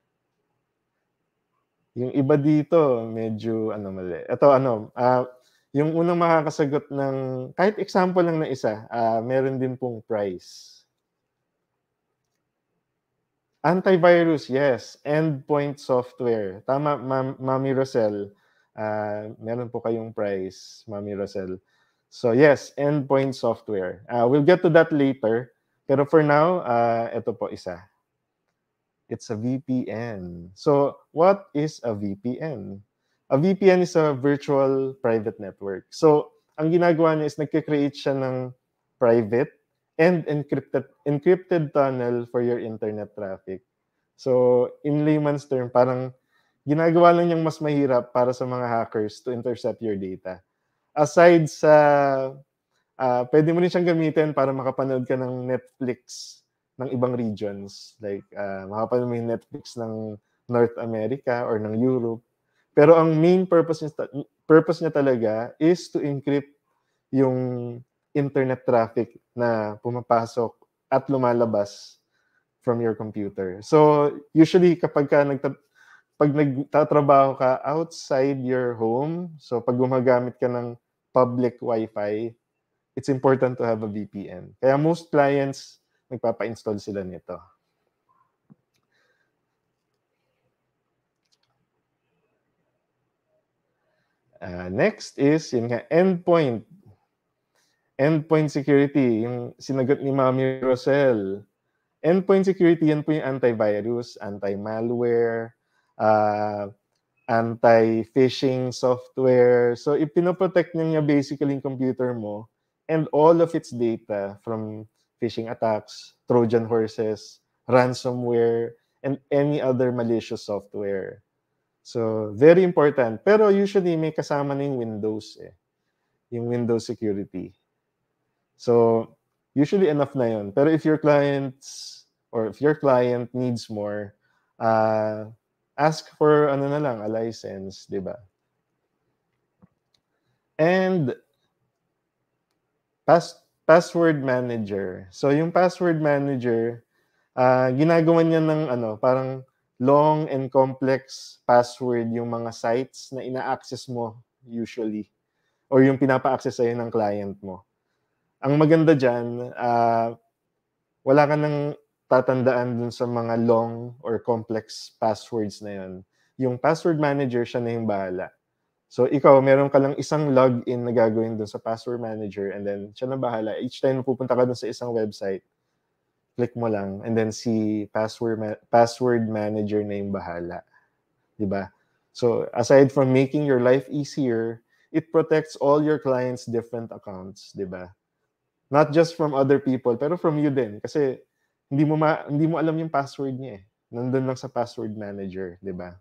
Yung iba dito, medyo mali. Ito, yung unang makakasagot ng, kahit example lang na isa, meron din pong price. Antivirus, yes. Endpoint software. Tama, Mami Rosel. Meron po kayong price, Mami Rosel. So yes, endpoint software. We'll get to that later. Pero for now, ito po isa. It's a VPN. So what is a VPN? A VPN is a virtual private network. So ang ginagawa niya is nagke-create siya ng private and encrypted tunnel for your internet traffic. So in layman's term, parang ginagawa lang niyang mas mahirap para sa mga hackers to intercept your data. Aside sa pwede mo rin siyang gamitin para makapanood ka ng Netflix ng ibang regions. Like, makapanood mo yung Netflix ng North America or ng Europe. Pero ang main purpose niya talaga is to encrypt yung internet traffic na pumapasok at lumalabas from your computer. So, usually kapag nagtatrabaho ka outside your home, so pag gumagamit ka ng public Wi-Fi, it's important to have a VPN. Kaya most clients, nagpapa-install sila nito. Next is, yun nga, endpoint. Endpoint security, yung sinagot ni Mami Rosel. Endpoint security, yan po yung antivirus, anti-malware, anti-phishing software. So, ipinoprotect niya basically yung computer mo and all of its data from phishing attacks, Trojan horses, ransomware, and any other malicious software. So, very important. Pero usually, may kasama na yung Windows yung Windows security. So, usually enough na yun. Pero if your client needs more, ask for a license, di ba? And password manager. So yung password manager, ginagawa niya ng parang long and complex password yung mga sites na ina-access mo usually or yung pinapa-access sa'yo ng client mo. Ang maganda dyan, wala ka nang tatandaan dun sa mga long or complex passwords na yun. Yung password manager, siya na yung bahala. So, ikaw, meron ka lang isang login na gagawin dun sa password manager and then siya na bahala. Each time na pupunta ka dun sa isang website, click mo lang and then si password manager na yung bahala. Diba? So, aside from making your life easier, it protects all your clients' different accounts. Diba? Not just from other people, pero from you din. Kasi hindi mo alam yung password niya eh. Nandun lang sa password manager. Diba?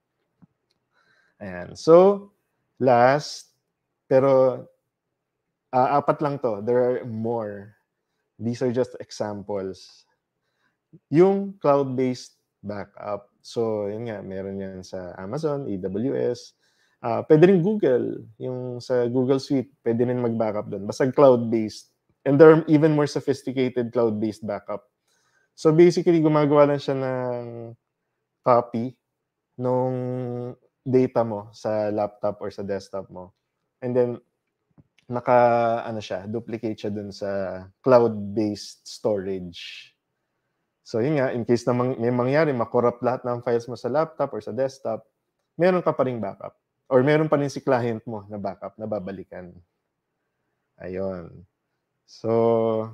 Ayan. So, last, pero apat lang to. There are more. These are just examples. Yung cloud-based backup. So, yun nga, meron yan sa Amazon, AWS. Pwede rin Google, yung sa Google Suite, pwede rin mag-backup doon. Basta cloud-based. And there are even more sophisticated cloud-based backup. So, basically, gumagawa lang siya ng copy nung data mo sa laptop or sa desktop mo. And then, duplicate siya dun sa cloud-based storage. So, yun nga, in case na may mangyari, makorrupt lahat ng files mo sa laptop or sa desktop, meron ka pa ring backup. Or meron pa rin si client mo na backup na babalikan. Ayun. So,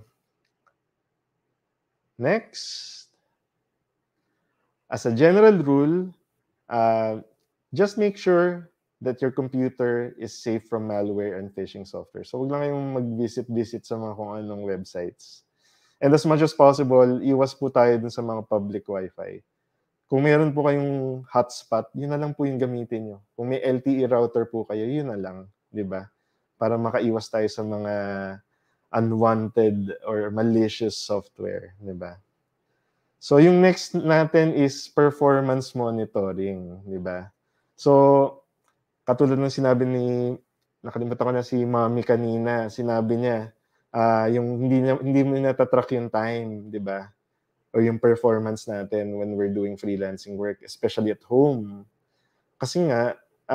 next. As a general rule, just make sure that your computer is safe from malware and phishing software. So, huwag lang kayong mag-visit sa mga kung anong websites. And as much as possible, iwas po tayo dun sa mga public Wi-Fi. Kung meron po kayong hotspot, yun na lang po yung gamitin nyo. Kung may LTE router po kayo, yun na lang. Di ba? Para makaiwas tayo sa mga unwanted or malicious software. Di ba? So, yung next natin is performance monitoring. Di ba? So, katulad ng sinabi nakalimutan ko na si Mommy kanina, sinabi niya, yung hindi mo natatrack yung time, di ba? O yung performance natin when we're doing freelancing work, especially at home. Kasi nga,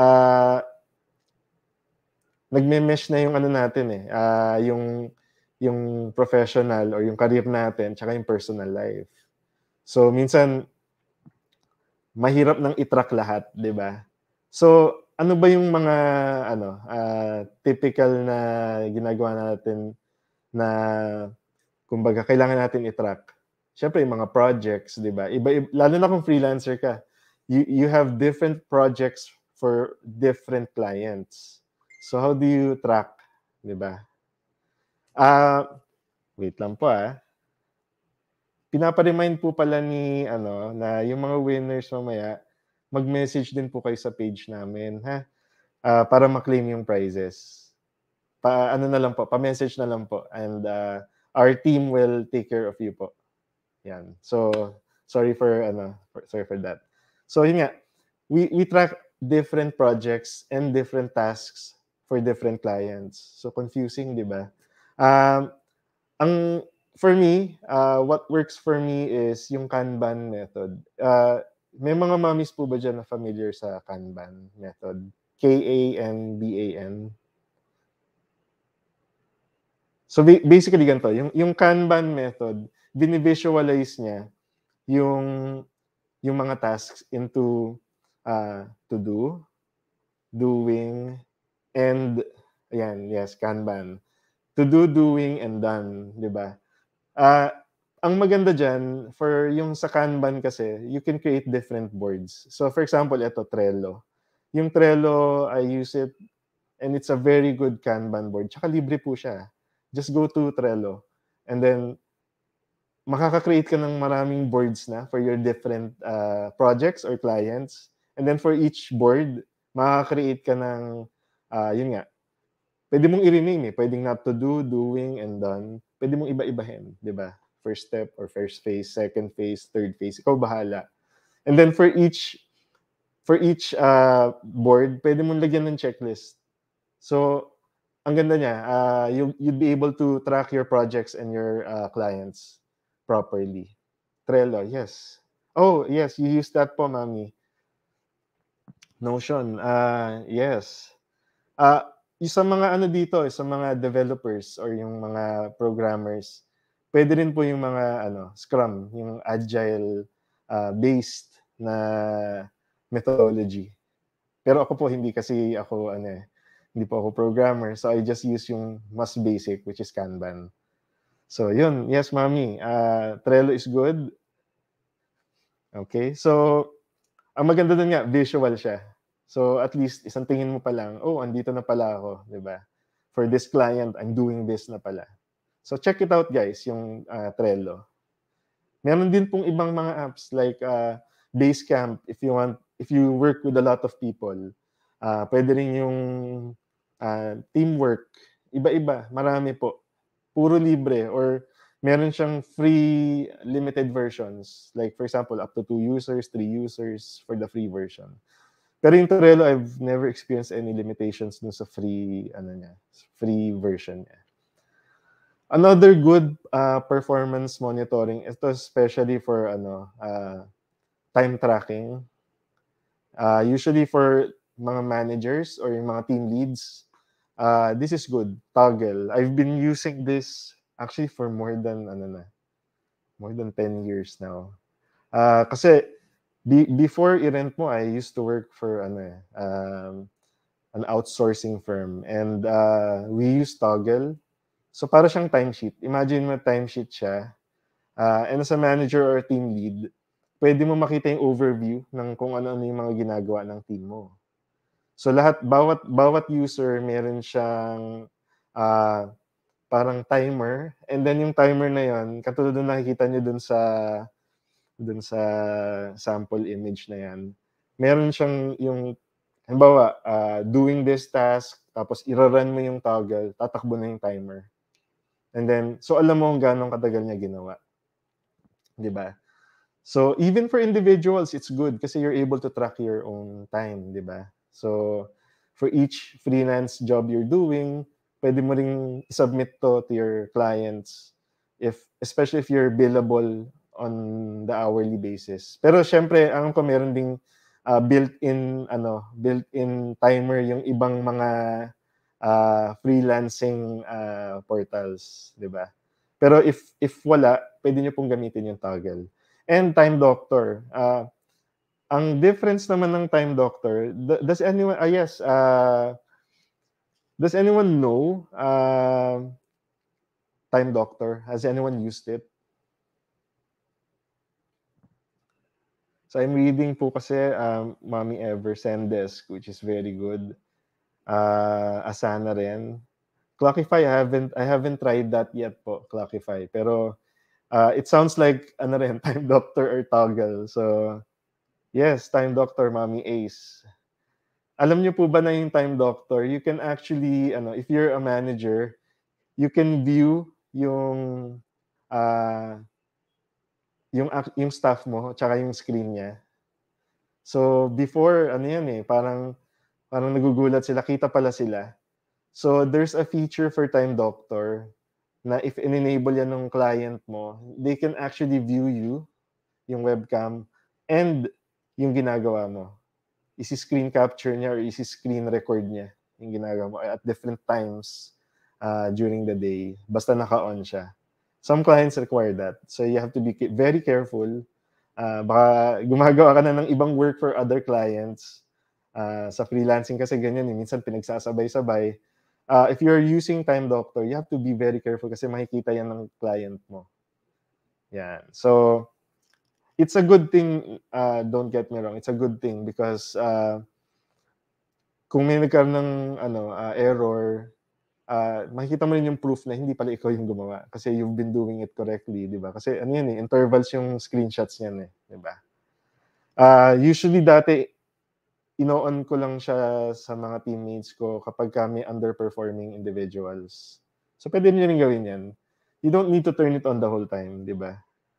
nagme-mesh na yung natin yung professional or yung career natin, tsaka yung personal life. So, minsan, mahirap nang i-track lahat, di ba? So, ano ba yung mga typical na ginagawa natin na kumbaga kailangan natin i-track? Siyempre, yung mga projects, di ba? Lalo na kung freelancer ka, you have different projects for different clients. So, how do you track? Di ba? Wait lang po Pinapa-remind po pala na yung mga winners mamaya, mag-message din po kayo sa page namin, ha? Para ma-claim yung prizes. Pa-message na lang po. And our team will take care of you po. Yan. So, sorry for that. So, yun nga, we track different projects and different tasks for different clients. So, confusing, di ba? For me, what works for me is yung Kanban method. May mga mommies po ba dyan na familiar sa Kanban method? Kanban. So, basically ganito, yung Kanban method, binivisualize niya yung mga tasks into to do, doing, and Kanban. To do, doing, and done, di ba? Ang maganda dyan, for yung sa Kanban kasi, you can create different boards. So, for example, ito, Trello. Yung Trello, I use it, and it's a very good Kanban board. Tsaka libre po siya. Just go to Trello. And then, makaka-create ka ng maraming boards na for your different projects or clients. And then, for each board, makaka-create ka ng, yun nga, pwede mong i-rename Pwedeng not to do, doing, and done. Pwede mong iba-ibahin, di ba? First step or first phase, second phase, third phase. Ikaw bahala. And then for each board, pwede mong lagyan ng checklist. So, ang ganda niya, you'd be able to track your projects and your clients properly. Trello, yes. Oh, yes, you use that po, Mami. Notion, yes. Yung sa mga dito, sa mga developers or yung mga programmers, pwede rin po yung mga Scrum, yung agile based na methodology. Pero ako po hindi kasi ako hindi po ako programmer, so I just use yung mas basic, which is Kanban. So yun, yes, Mami, Trello is good. Okay, so ang maganda dun nga, visual siya. So at least isang tingin mo pa lang, oh, andito na pala ako, di ba? For this client, I'm doing this na pala. So check it out, guys, yung Trello. Meron din pong ibang mga apps like Basecamp if you work with a lot of people. Pwede rin yung teamwork. Iba-iba, marami po. Puro libre or meron siyang free limited versions. Like for example, up to 2 users, 3 users for the free version. Pero yung Trello, I've never experienced any limitations dun sa free, free version niya. Another good performance monitoring, ito especially for time tracking. Usually for mga managers or yung mga team leads, this is good. Toggle. I've been using this actually for more than 10 years now. Kasi before i-rent mo, I used to work for an outsourcing firm, and we use Toggle. So para siyang timesheet. Imagine mo timesheet siya. And as a manager or team lead, pwede mo makita yung overview ng kung ano-ano yung mga ginagawa ng team mo. So bawat user meron siyang parang timer, and then yung timer na yon, katulad ng nakikita niyo dun sa sample image na yan, meron siyang yung halimbawa, doing this task, tapos ira-run mo yung toggle, tatakbo na yung timer. And then, so alam mo kung gano'ng katagal niya ginawa. Di ba? So, even for individuals, it's good kasi you're able to track your own time, di ba? So, for each freelance job you're doing, pwede mo ring submit to your clients, especially if you're billable on the hourly basis. Pero syempre, ang ko meron ding built-in timer yung ibang mga freelancing portals, 'di ba? Pero if wala, pwede niyo pong gamitin yung Toggle. And Time Doctor. Ang difference naman ng Time Doctor, does anyone does anyone know Time Doctor? Has anyone used it? So I'm reading po kasi Mommy Ever Sendesk, which is very good. Asana rin. Clockify, I haven't tried that yet po, Clockify. Pero it sounds like Time Doctor or Toggle. So yes, Time Doctor, Mommy Ace. Alam niyo po ba na yung Time Doctor, you can actually, if you're a manager, you can view yung staff mo, tsaka yung screen niya. So before, parang nagugulat sila, kita pala sila. So there's a feature for Time Doctor na if in-enable yan ng client mo, they can actually view you, yung webcam, and yung ginagawa mo. Isi-screen capture niya or isi-screen record niya yung ginagawa mo at different times during the day. Basta naka-on siya. Some clients require that. So you have to be very careful. Baka gumagawa ka na ng ibang work for other clients. Sa freelancing kasi ganyan, minsan pinagsasabay-sabay. If you're using Time Doctor, you have to be very careful kasi makikita yan ng client mo. Yan. So, it's a good thing, don't get me wrong, it's a good thing because kung may nagkaroon ng error, makikita mo rin yung proof na hindi pala ikaw yung gumawa kasi you've been doing it correctly, di ba? Kasi intervals yung screenshots niyan di ba? Usually dati, ino-on ko lang siya sa mga teammates ko kapag kami underperforming individuals. So pwede nyo rin gawin yan. You don't need to turn it on the whole time, di ba?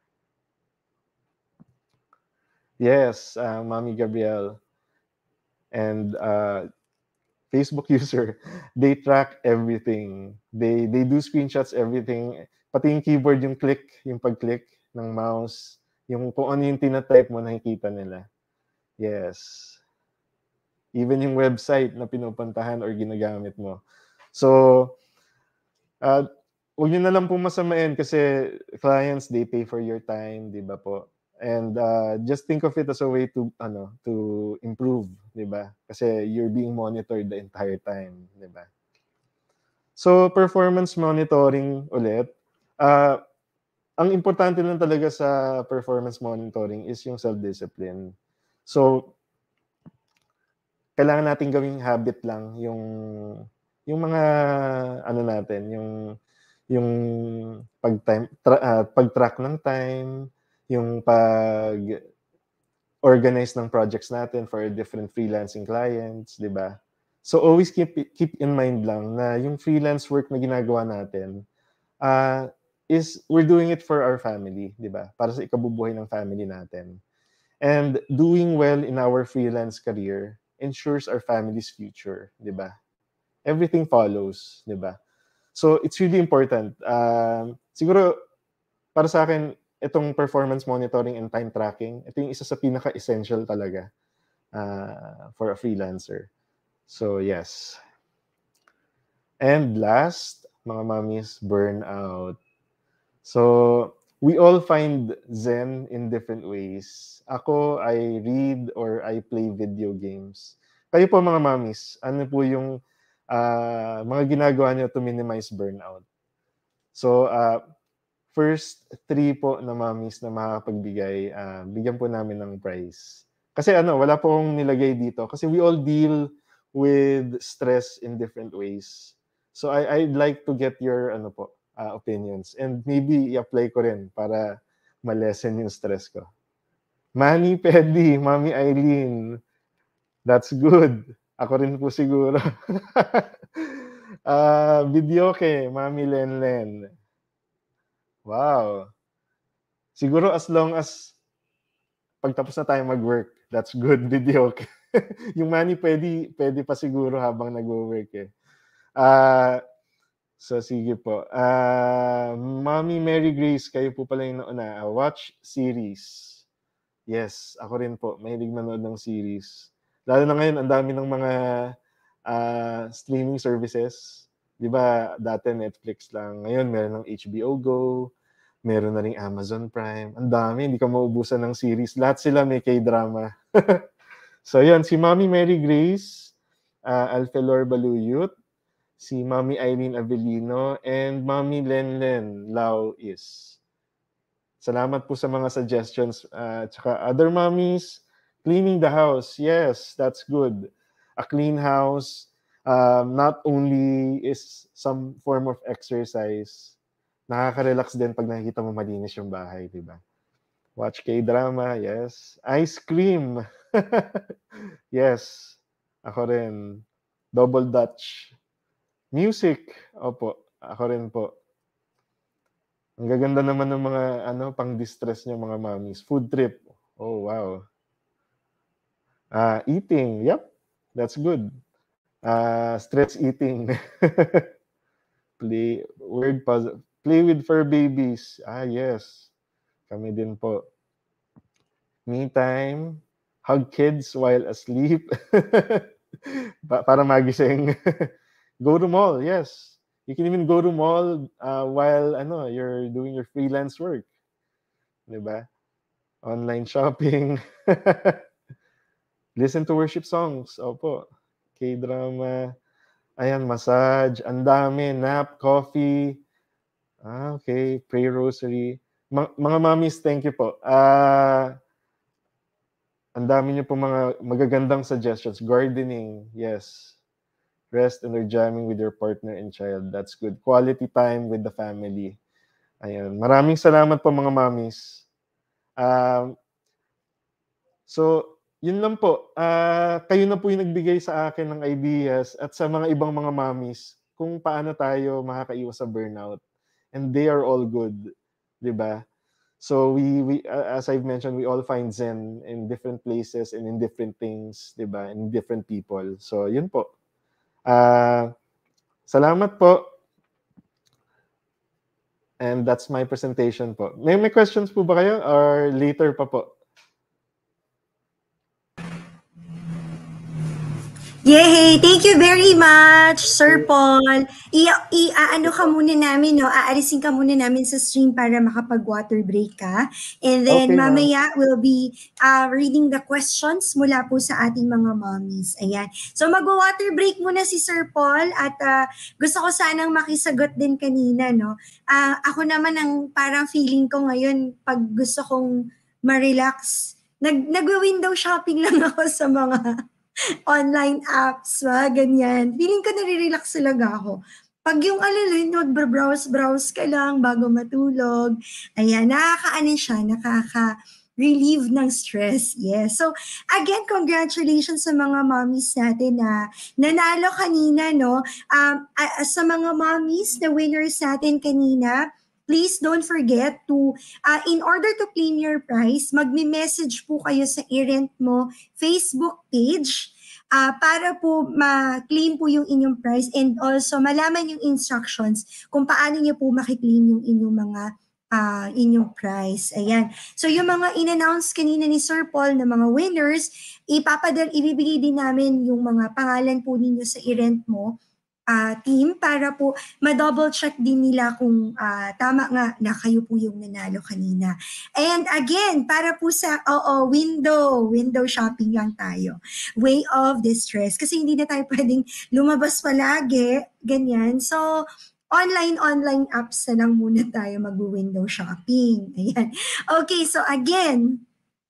Yes, Mami Gabrielle and Facebook user, they track everything. They do screenshots everything. Pati yung keyboard, yung pag-click ng mouse, yung kung ano yung tinatype mo, nakikita nila. Yes. Even yung website na pinupuntahan or ginagamit mo. So, huwag nyo na lang po masamain kasi clients, they pay for your time, di ba po? And just think of it as a way to improve, 'di ba? Kasi you're being monitored the entire time, 'di ba? So performance monitoring ulit. Ang importante lang talaga sa performance monitoring is yung self-discipline. So kailangan nating gawing habit lang yung mga natin, yung pag-track ng time, yung pag-organize ng projects natin for different freelancing clients, di ba? So always keep in mind lang na yung freelance work na ginagawa natin, is we're doing it for our family, di ba? Para sa ikabubuhay ng family natin. And doing well in our freelance career ensures our family's future, di ba? Everything follows, di ba? So it's really important. Siguro para sa akin, itong performance monitoring and time tracking, ito yung isa sa pinaka-essential talaga for a freelancer. So yes. And last, mga mommies, burnout. So we all find zen in different ways. Ako, I read or I play video games. Kayo po mga mommies, ano po yung mga ginagawa niyo to minimize burnout? So, first 3 po na mommies na makakapagbigay, bigyan po namin ng prize. Kasi wala po akong nilagay dito. Kasi we all deal with stress in different ways. So I'd like to get your opinions. And maybe i-apply ko rin para ma-lessen yung stress ko. Manny Peddy, Mami Eileen. That's good. Ako rin po siguro. Videoke, Mami Lenlen. Wow. Siguro as long as pagtapos na tayo mag-work, that's good, videoke. Yung Manny pwede pa siguro habang nag-work eh. So sige po. Mami Mary Grace, kayo po pala yung nauna. Watch series. Yes, ako rin po. Mahilig manood ng series. Lalo na ngayon, ang dami ng mga streaming services. Di ba, dati Netflix lang. Ngayon, meron ng HBO Go. Meron na ring Amazon Prime. Ang dami, hindi ka maubusan ng series. Lahat sila may K-drama. So yun, si Mami Mary Grace, Alfelor Baluyut, si Mami Irene Avellino, and Mami Lenlen Lau is. Salamat po sa mga suggestions. Tsaka other mommies, cleaning the house. Yes, that's good. A clean house not only is some form of exercise, nakaka-relax din pag nakikita mo malinis yung bahay, di ba? Watch K-drama, yes. Ice cream. Yes, ako rin. Double Dutch. Music, opo, ako rin po. Ang gaganda naman ng mga pang-distress niyo mga mommies. Food trip. Oh, wow. Eating, yep. That's good. Stress eating. Word puzzle. Play with fur babies. Yes. Kami din po. Me time. Hug kids while asleep. Para magising. Go to mall, yes. You can even go to mall while you're doing your freelance work. Diba? Online shopping. Listen to worship songs. Opo. K-drama. Ayan, massage. Ang dami. Nap, coffee. Okay. Pray rosary. Mga mommies, thank you po. Ang dami niyo po mga magagandang suggestions. Gardening, yes. Rest and or jamming with your partner and child. That's good. Quality time with the family. Ayan. Maraming salamat po mga mommies. So, yun lang po. Kayo na po yung nagbigay sa akin ng ideas at sa mga ibang mga mommies kung paano tayo makakaiwas sa burnout. And they are all good. Diba? So, we as I've mentioned, we all find zen in different places and in different things. Diba? In different people. So, yun po. Salamat po. And that's my presentation po. May questions po ba kayo or later pa po? Yay! Thank you very much, Sir Paul. Ano ka muna namin, no? Aalisin ka muna namin sa stream para makapag-water break ka. And then Okay, mamaya we'll be reading the questions mula po sa ating mga mommies. Ayan. So mag-water break muna si Sir Paul at gusto ko sanang makisagot din kanina, no? Ako naman ang parang feeling ko ngayon pag gusto kong ma-relax, nag-window shopping lang ako sa mga online apps, ganyan. Feeling ko nare-relax talaga ako. Pag yung mag-browse ka lang bago matulog, ayan, nakaka-relieve ng stress. Yes. So, again, congratulations sa mga mommies natin na nanalo kanina, no? Sa mga mommies na winners natin kanina, please don't forget to, in order to claim your prize, magme-message po kayo sa i-rent mo Facebook page para po ma-claim po yung inyong prize and also malaman yung instructions kung paano niyo po makiklaim yung inyong mga inyong prize. Ayan. So yung mga in-announce kanina ni Sir Paul na mga winners, ibibigay din namin yung mga pangalan po ninyo sa i-rent mo team para po ma-double check din nila kung tama nga na kayo po yung nanalo kanina. And again, para po sa window shopping lang tayo. Way of distress. Kasi hindi na tayo pwedeng lumabas palagi, ganyan. So, online apps na lang muna tayo mag-window shopping. Ayan. Okay, so again,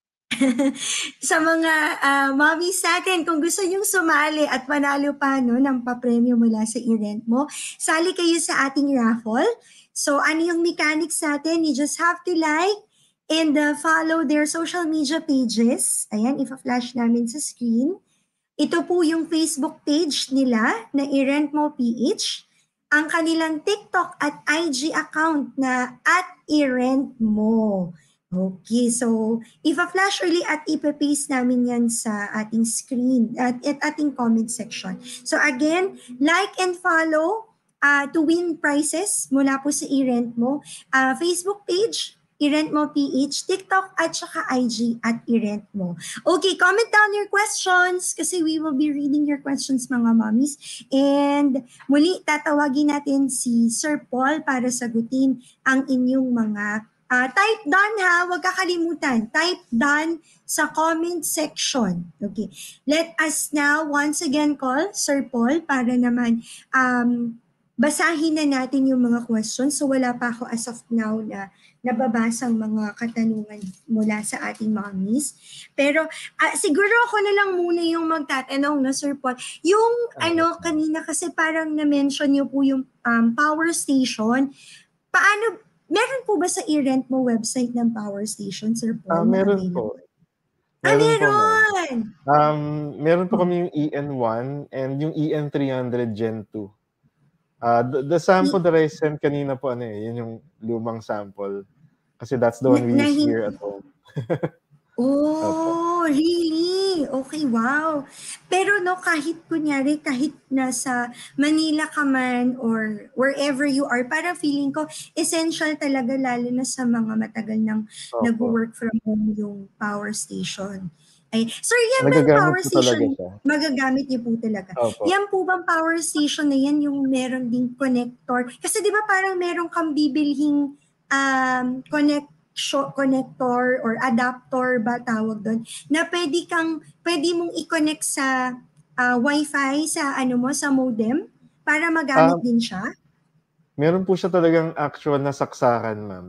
sa mga mommies natin, kung gusto nyong sumali at manalo pa ng papremyo mula sa i-rent mo, sali kayo sa ating raffle. So, ano yung mechanics natin? You just have to like and follow their social media pages. Ayan, ipa-flash namin sa screen. Ito po yung Facebook page nila na i-rent mo PH. Ang kanilang TikTok at IG account na @i-rent mo. Okay, so ipa-flash ulit at ipa-paste namin yan sa ating screen at ating comment section. So again, like and follow to win prizes mula po sa i-rent mo. Facebook page, i-rent mo PH, TikTok at saka IG at i-rent mo. Okay, comment down your questions kasi we will be reading your questions mga mommies. And muli, tatawagin natin si Sir Paul para sagutin ang inyong mga type down ha, huwag kakalimutan. Type down sa comment section. Okay. Let us now once again call Sir Paul para naman basahin na natin yung mga questions. So wala pa ako as of now na nababasang mga katanungan mula sa ating mommies. Pero siguro ako na lang muna yung magtatanong na Sir Paul. Yung kanina kasi parang na-mention niyo po yung power station. Paano meron po ba sa i-rent mo website ng power station, Sir Paul? Meron po. Meron! Meron po kami yung EN1 and yung EN300 Gen 2. The sample that I sent kanina po, yun yung lumang sample. Kasi that's the one we use here at home. Oh, really? Okay, wow. Pero kahit kunyari, kahit nasa Manila ka man or wherever you are, parang feeling ko essential talaga lalo na sa mga matagal nang nag-work from home yung power station. Sir, yan bang power station? Magagamit niyo po talaga. Opo. Yan po bang power station na yan yung meron ding connector? Kasi di ba parang meron kang bibilhing connector or adapter ba tawag doon na pwede mong i-connect sa wifi sa sa modem para magamit din siya? Meron po siya talagang actual na saksakan, ma'am.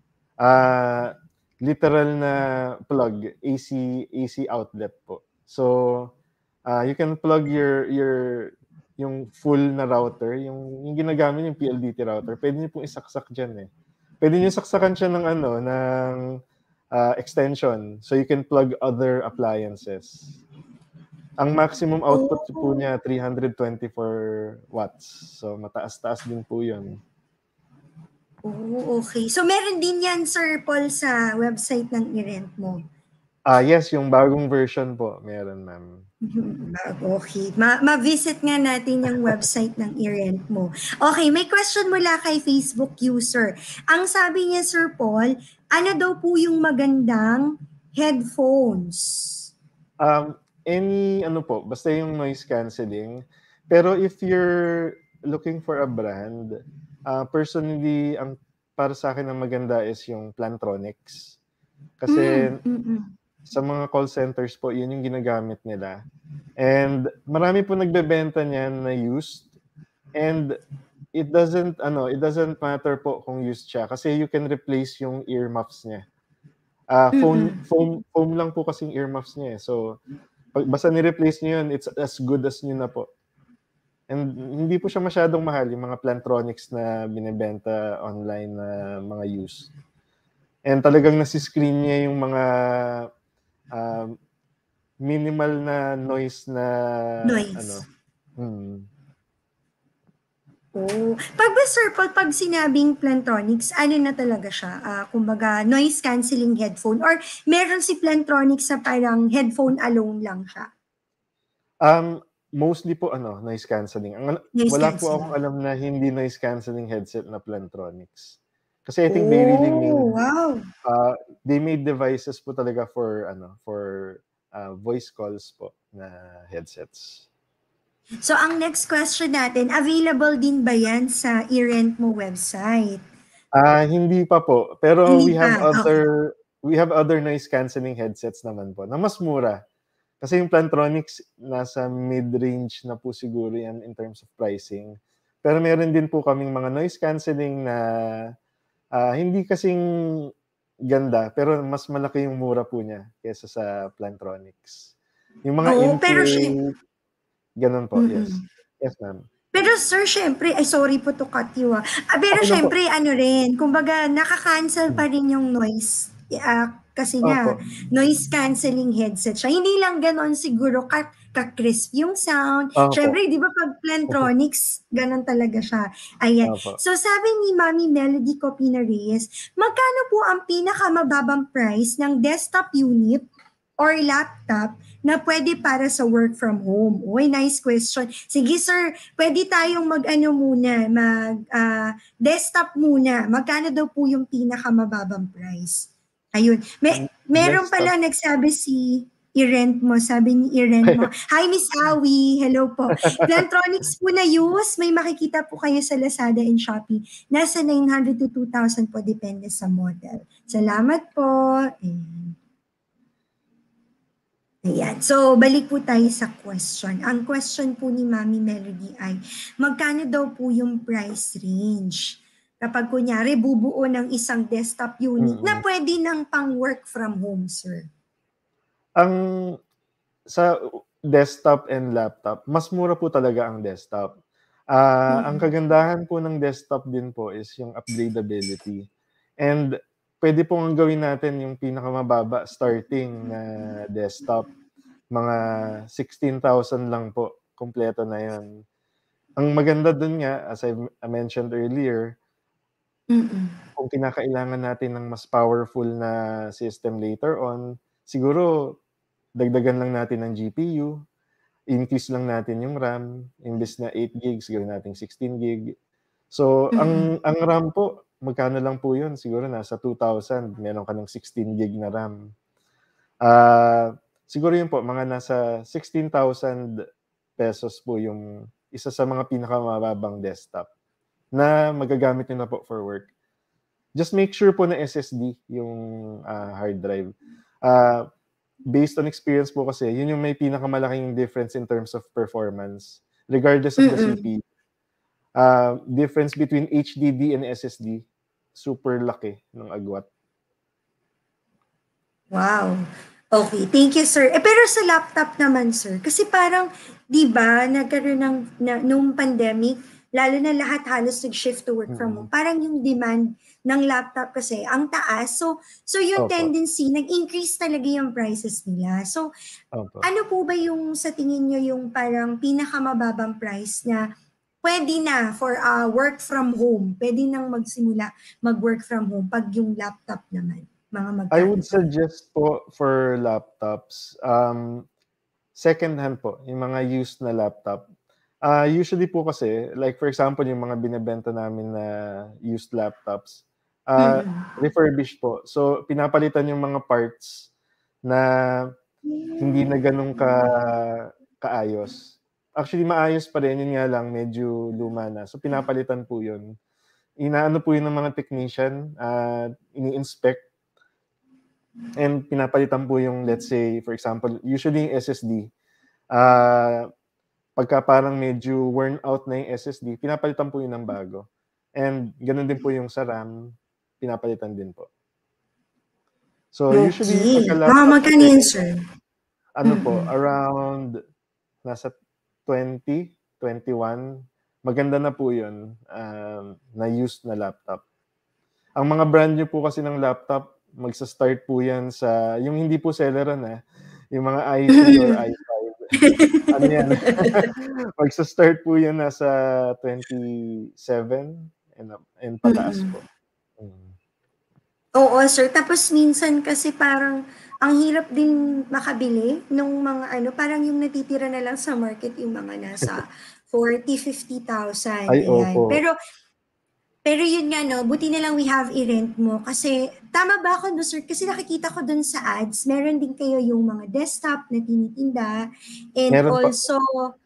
Literal na plug, AC outlet po. So you can plug yung full na router, yung ginagamit yung PLDT router. Pwede niyo pong isaksak diyan Pwede niyo saksakan siya ng extension so you can plug other appliances. Ang maximum output po niya 324 watts. So mataas-taas din po 'yun. Oh, okay. So meron din 'yan, Sir Paul, sa website ng i-rent mo. Yes, yung bagong version po, meron, ma'am. Okay. Ma-visit nga natin yung website ng i-rent mo. Okay, may question mula kay Facebook user. Ang sabi niya, Sir Paul, ano daw po yung magandang headphones? Basta yung noise cancelling. Pero if you're looking for a brand, personally, para sa akin ang maganda is yung Plantronics. Kasi sa mga call centers po, yun yung ginagamit nila. And marami po nagbebenta niyan na used. And it doesn't matter po kung used siya kasi you can replace yung earmuffs niya. Foam lang po kasing earmuffs niya. So basta ni-replace niyo yun, it's as good as new na po. And hindi po siya masyadong mahal yung mga Plantronics na binebenta online na mga used. And talagang nasi-screen niya yung mga minimal na noise na Oh. Pag sinabing Plantronics, ano na talaga siya? Kumbaga, noise cancelling headphone or meron si Plantronics sa parang headphone alone lang siya? Mostly po noise cancelling. Noise Wala po akong cancelling. alam na hindi noise cancelling headset na Plantronics. Kasi I think Oh, wow. they made devices po talaga for voice calls po na headsets. So, ang next question natin, available din ba yan sa i-rent mo website? Hindi pa po. Pero Hindi pa, okay. we have other noise cancelling headsets naman po na mas mura. Kasi yung Plantronics nasa mid-range na po siguro yan in terms of pricing. Pero meron din po kaming mga noise cancelling na hindi kasing ganda pero mas malaki yung mura po niya kaysa sa Plantronics. Yung mga Oo, pero in-play, ganun po, yes. Yes, ma'am. Pero sir, syempre, ay sorry po to cut you pero Okay lang po. syempre, ano rin, kumbaga, nakaka-cancel pa rin yung noise. Kasi nga, Opo. noise cancelling headset siya. Hindi lang ganon siguro ka-crisp yung sound. Opo. Syempre, di ba pag Plantronics, ganon talaga siya. Ayan. Opo. So, sabi ni Mami Melody Copina Reyes, magkano po ang pinakamababang price ng desktop unit or laptop na pwede para sa work from home? Uy, nice question. Sige sir, pwede tayong desktop muna. Magkano daw po yung pinakamababang price? Ayun. Meron pala nagsabi si i-rent mo. Sabi ni i-rent mo. Hi, Miss Awi. Hello po. Plantronics po na use. May makikita po kayo sa Lazada and Shopee. Nasa 900 to 2,000 po. Depende sa model. Salamat po. Ayan. So, balik po tayo sa question. Ang question po ni Mami Melody ay, magkano daw po yung price range? Kapag kunyari, bubuo ng isang desktop unit na pwede ng pang work from home, sir? Sa desktop and laptop, mas mura po talaga ang desktop. Ang kagandahan po ng desktop din po is yung upgradability. And pwede pong gawin natin yung pinakamababa starting na desktop. Mga 16,000 lang po. Kompleto na yun. Ang maganda dun nga, as I mentioned earlier, kung kinakailangan natin ng mas powerful na system later on, siguro dagdagan lang natin ng GPU, increase lang natin yung RAM, imbes na 8 gigs, gawin natin 16 gig. So, ang RAM po, magkano lang po yun? Siguro nasa 2,000, meron ka ng 16 gig na RAM. Siguro yun po, mga nasa 16,000 pesos po yung isa sa mga pinakamababang desktop na magagamit nyo na po for work. Just make sure po na SSD yung hard drive. Based on experience po kasi, yun yung may pinakamalaking difference in terms of performance, regardless of the CPU. Difference between HDD and SSD, super laki ng agwat. Wow. Okay, thank you, sir. Pero sa laptop naman, sir, kasi parang, di ba, nagkaroon nung pandemic, lalo na lahat halos nag-shift to work from home, parang yung demand ng laptop kasi ang taas. So yung tendency, nag-increase talaga yung prices nila. So, ano po ba yung sa tingin nyo yung parang pinakamababang price na pwede na for work from home? Pwede nang magsimula mag-work from home pag yung laptop naman? I would suggest po for laptops, second hand po, yung mga used na laptop. Usually po kasi, like for example, yung mga binebenta namin na used laptops, refurbished po. So, pinapalitan yung mga parts na hindi na ganun kaayos. Actually, maayos pa rin, yun nga lang, medyo luma na. So, pinapalitan po yun. Inaano po yun ng mga technician, ini-inspect, and pinapalitan po yung, let's say, for example, usually yung SSD, pagka parang medyo worn out na yung SSD, pinapalitan po yun ng bago. And ganun din po yung sa RAM, pinapalitan din po. So, usually, pagka laptop, magkano yun, sir? Ano po, around nasa 20, 21, maganda na po yun, na used na laptop. Ang mga brand new po kasi ng laptop, magsa-start po yan sa, yung hindi po Celeron yung mga i3 or i5. ano yan, magsa-start po yan nasa 27 and pataas po. Oo, sir. Tapos minsan kasi parang ang hirap din makabili nung mga ano, parang yung natitira na lang sa market yung mga nasa 40,000, 50,000, Ay, ayan. opo. Pero yun nga, no, buti na lang we have i-rent mo. Kasi, tama ba ako, no, sir? Kasi nakikita ko dun sa ads, meron din kayo yung mga desktop na tinitinda and Meron po. also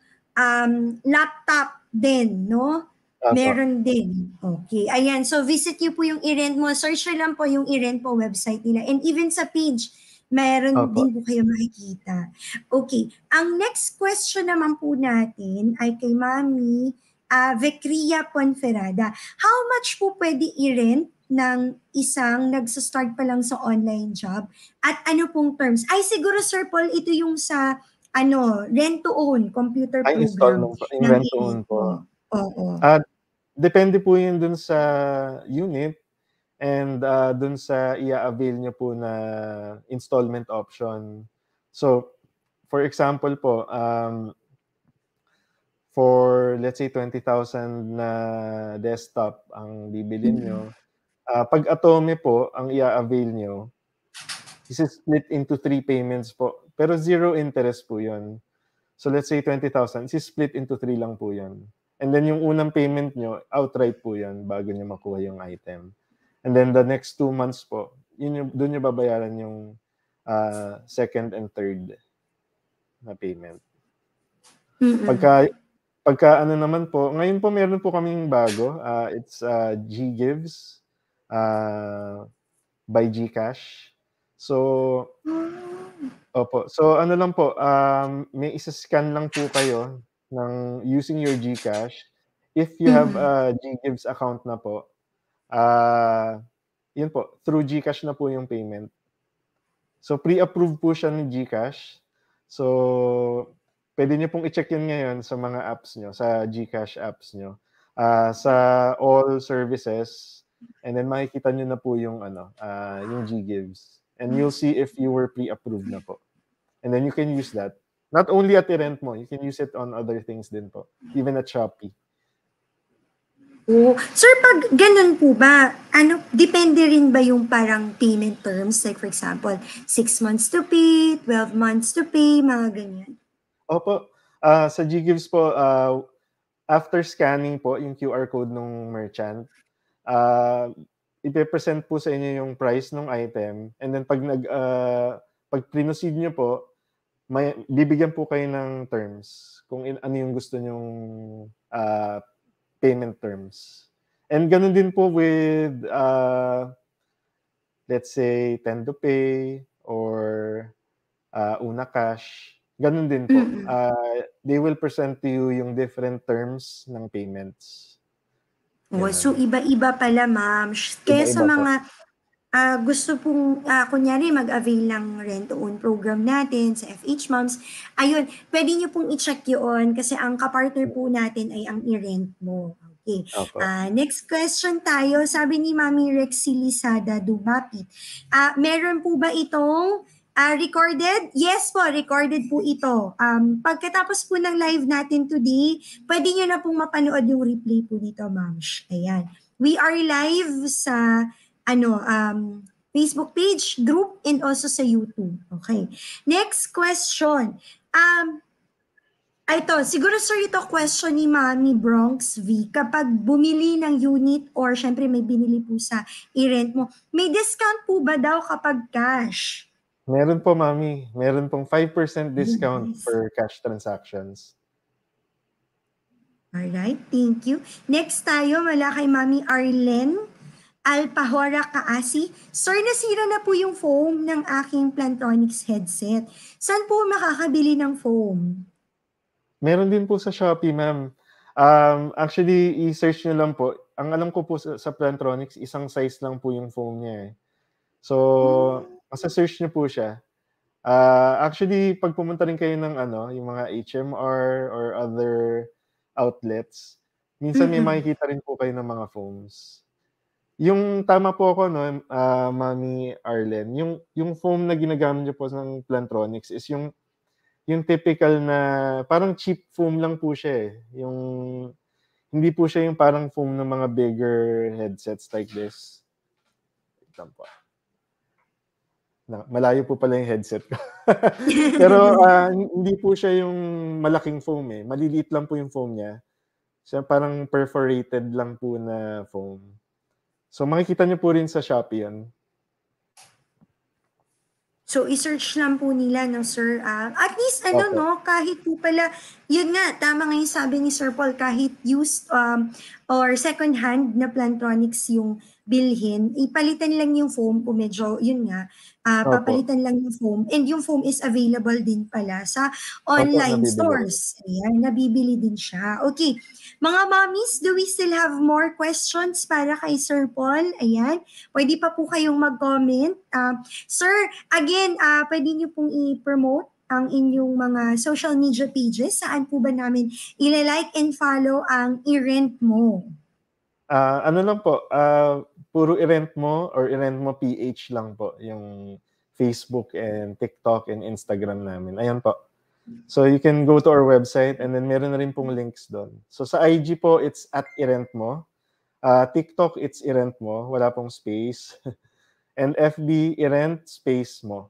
laptop din, no? Opo. Meron din. Okay. Ayan. So, visit niyo po yung i-rent mo. Search nyo lang po yung i-rent po website nila. And even sa page, meron Opo. din po kayo makikita. Okay. Ang next question naman po natin ay kay Mami Vecria Ponferrada. How much po pwede i-rent ng isang nagsa-start pa lang sa online job? At ano pong terms? Ay, siguro Sir Paul, ito yung sa rent to own computer Ay, program installment po. Yung ng rent to own i-rent po. mo. Oo. Depende po yun dun sa unit and dun sa i-avail nyo po na installment option. So, for example po, for let's say 20,000 na desktop ang bibilin nyo, pag Atome po ang i-avail nyo, isi-split into 3 payments po. Pero zero interest po yun. So let's say 20,000, isi-split into 3 lang po yun. And then yung unang payment nyo, outright po yun bago nyo makuha yung item. And then the next 2 months po, doon nyo babayaran yung second and third na payment. Pagka ano naman po, ngayon po meron po kaming bago. It's G-Gives by GCash. So, opo. So, ano lang po, may isa-scan lang po kayo ng using your GCash. If you have a G-Gives account na po, yun po, through GCash na po yung payment. So, pre-approved po siya ni GCash. So, pwede nyo pong i-check yun ngayon sa mga apps nyo, sa GCash apps nyo. Sa all services, and then makikita nyo na po yung, yung G-Gives. And you'll see if you were pre-approved na po. And then you can use that. Not only at i-rent mo, you can use it on other things din po. Even at Shopee. Oh. Sir, pag ganun po ba, depende rin ba yung parang payment terms? Like for example, 6 months to pay, 12 months to pay, mga ganyan? Opo. Sa G-Gives po, after scanning po yung QR code ng merchant, ipe-present po sa inyo yung price ng item. And then pag proceed nyo po, bibigyan po kayo ng terms kung ano yung gusto nyong payment terms. And ganun din po with, let's say, Tend to Pay or Una Cash. Ganun din po. They will present to you yung different terms ng payments. Oh, so iba-iba pala, ma'am. Kaya sa mga gusto pong, kunyari, mag-avail ng rent-to-own program natin sa FH Moms, ayun, pwede nyo pong i-check yun kasi ang kapartner po natin ay ang i-rent mo. Okay. Next question tayo. Sabi ni Mami Rexy Lisada Dumapit, meron po ba itong recorded? Yes po, recorded po ito. Pagkatapos po ng live natin today, pwede nyo na pong mapanood yung replay po dito, ma'am. Ayan. We are live sa Facebook page, group, and also sa YouTube. Okay. Next question. Ito, siguro sir, ito question ni Mami Bronx V. Kapag bumili ng unit or syempre may binili po sa i-rent mo, may discount po ba daw kapag cash? Meron po, Mami. Meron pong 5% discount for cash transactions. Alright, thank you. Next tayo, mula kay Mami Arlen Alpahora Kaasi. Sir, nasira na po yung foam ng aking Plantronics headset. Saan po makakabili ng foam? Meron din po sa Shopee, ma'am. Actually, i-search nyo lang po. Ang alam ko po sa Plantronics, isang size lang po yung foam niya eh. So, masa-search nyo po siya. Actually, pag pumunta rin kayo ng yung mga HMR or other outlets, minsan may makikita rin po kayo ng mga foams. Yung tama po ako, Mami Arlen, yung foam na ginagamit niyo po ng Plantronics is yung yung typical na parang cheap foam lang po siya eh. Yung hindi po siya yung parang foam ng mga bigger headsets like this. Wait lang po. Malayo po pala yung headset ko. Pero hindi po siya yung malaking foam eh. Maliliit lang po yung foam niya. Siya parang perforated lang po na foam. So makikita niyo po rin sa Shopee yun. So, i-search lang po nila, no, sir? At least, Opo. no, kahit po pala, yun nga, tama nga yung sabi ni Sir Paul, kahit used or second-hand na Plantronics yung bilhin, ipalitan lang yung foam kung medyo, yun nga, papalitan lang yung foam. And yung foam is available din pala sa online stores. Ayan, nabibili din siya. Okay. Mga mommies, do we still have more questions para kay Sir Paul? Ayan, pwede pa po kayong mag-comment. Sir, again, pwede niyo pong i-promote ang inyong mga social media pages. Saan po ba namin i-like and follow ang i-rent mo? Ano lang po, puro i-rent mo or i-rent mo PH lang po yung Facebook and TikTok and Instagram namin. Ayan po. So you can go to our website and then meron na rin pong links doon. So sa IG po, it's at i-rent mo. TikTok, it's i-rent mo. Wala pong space. And FB, i-rent space mo.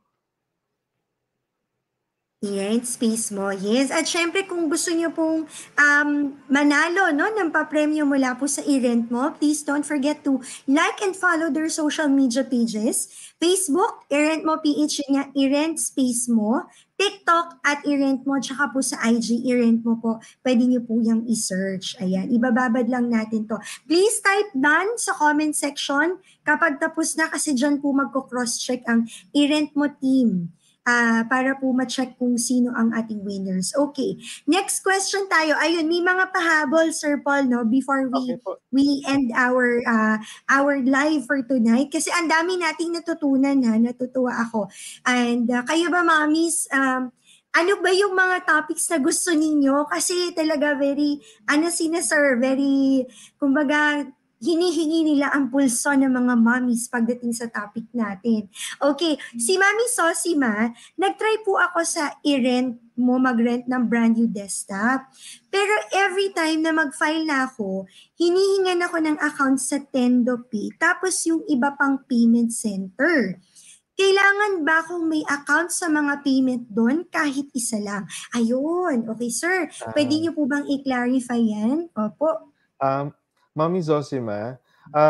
I-rent space mo, yes. At syempre, kung gusto nyo pong manalo no, ng papremyo mula po sa i-rent mo, please don't forget to like and follow their social media pages. Facebook, i-rent mo PH, yun nga, i-rent space mo. TikTok at i-rent mo, tsaka po sa IG, i-rent mo po. Pwede nyo po yung i-search. Ayan, ibababad lang natin to. Please type done sa comment section kapag tapos na kasi dyan po magko-cross-check ang i-rent mo team. Para po ma-check kung sino ang ating winners. Okay. Next question tayo. Ayun, may mga pahabol, Sir Paul, no, before we end our live for tonight. Kasi ang dami nating natutunan, ha. Natutuwa ako. And kayo ba, mommies, ano ba yung mga topics na gusto ninyo? Kasi talaga very, sir, very, kumbaga, hinihingi nila ang pulso ng mga mommies pagdating sa topic natin. Okay, si Mami Sosima, nag-try po ako sa i-rent mo, mag-rent ng brand new desktop. Pero every time na mag-file na ako, hinihingan ako ng account sa TendoPay, tapos yung iba pang payment center. Kailangan ba kung may account sa mga payment doon kahit isa lang? Ayun, okay sir. Pwede niyo po bang i-clarify yan? Opo. Mami Zosima,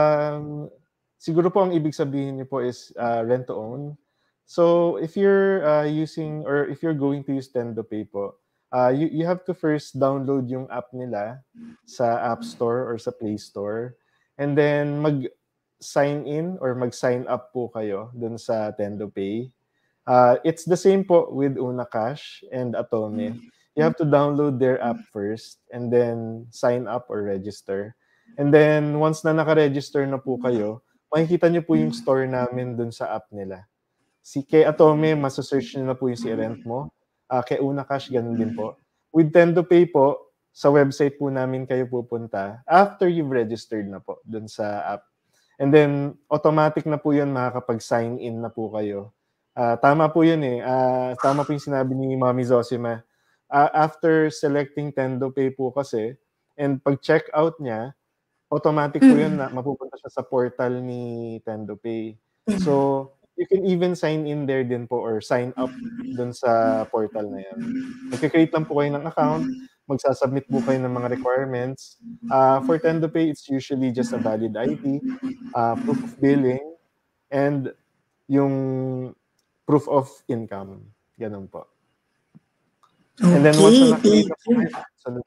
siguro po ang ibig sabihin niyo po is rent to own. So if you're using or if you're going to use TendoPay po, you have to first download yung app nila sa App Store or sa Play Store, and then mag-sign in or mag-sign up po kayo dun sa TendoPay. It's the same po with Unacash and Atome. You have to download their app first and then sign up or register. And then, once na naka-register na po kayo, makikita nyo po yung store namin dun sa app nila. Kay Atome, masasearch nyo na po yung si rent mo. Kay Unacash, ganun din po. With TendoPay po, sa website po namin kayo pupunta after you've registered na po dun sa app. And then, automatic na po yun, makakapag-sign in na po kayo. Tama po yun eh. Tama po yung sinabi ni Mami Zosima. After selecting TendoPay po kasi, and pag-check out niya, automatic po yun na mapupunta siya sa portal ni TendoPay. So, you can even sign in there din po or sign up dun sa portal na yan. Mag-create lang po kayo ng account, magsasubmit po kayo ng mga requirements. For TendoPay, it's usually just a valid ID, proof of billing, and yung proof of income. Ganun po. Okay, and then once na nakikita po kayo, sunod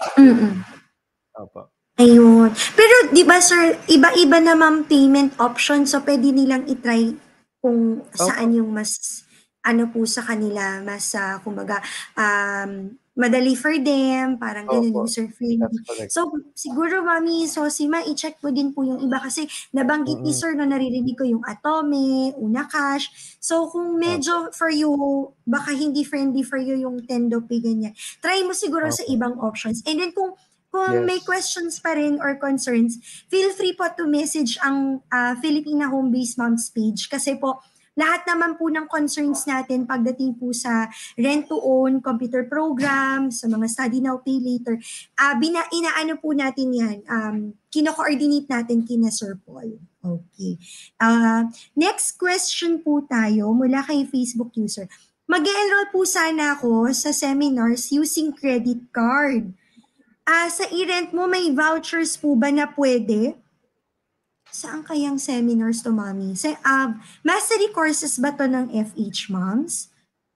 po. Ayun. Pero di ba sir, iba-iba naman payment option, so pwede nilang i-try kung saan yung mas po sa kanila, mas kumbaga madali for them, parang ganun, user-friendly. So siguro Mami Sosima, i-check mo din po yung iba kasi nabanggit ni sir na naririnig ko yung Atome, Unacash. So kung medyo for you, baka hindi friendly for you yung TendoPay ganyan, try mo siguro sa ibang options. And then kung may questions pa rin or concerns, feel free po to message ang Filipina Home Based Moms page kasi po lahat naman po ng concerns natin pagdating po sa rent-to-own, computer program, sa mga study now, pay later, inaano po natin yan, kino-coordinate natin kina Sir Paul. Okay. Next question po tayo mula kay Facebook user. Mag-enroll po sana ako sa seminars using credit card. Sa e-rent mo, may vouchers po ba na pwede? Saan kayang seminars to, Mami? Mastery courses ba to ng FH Moms?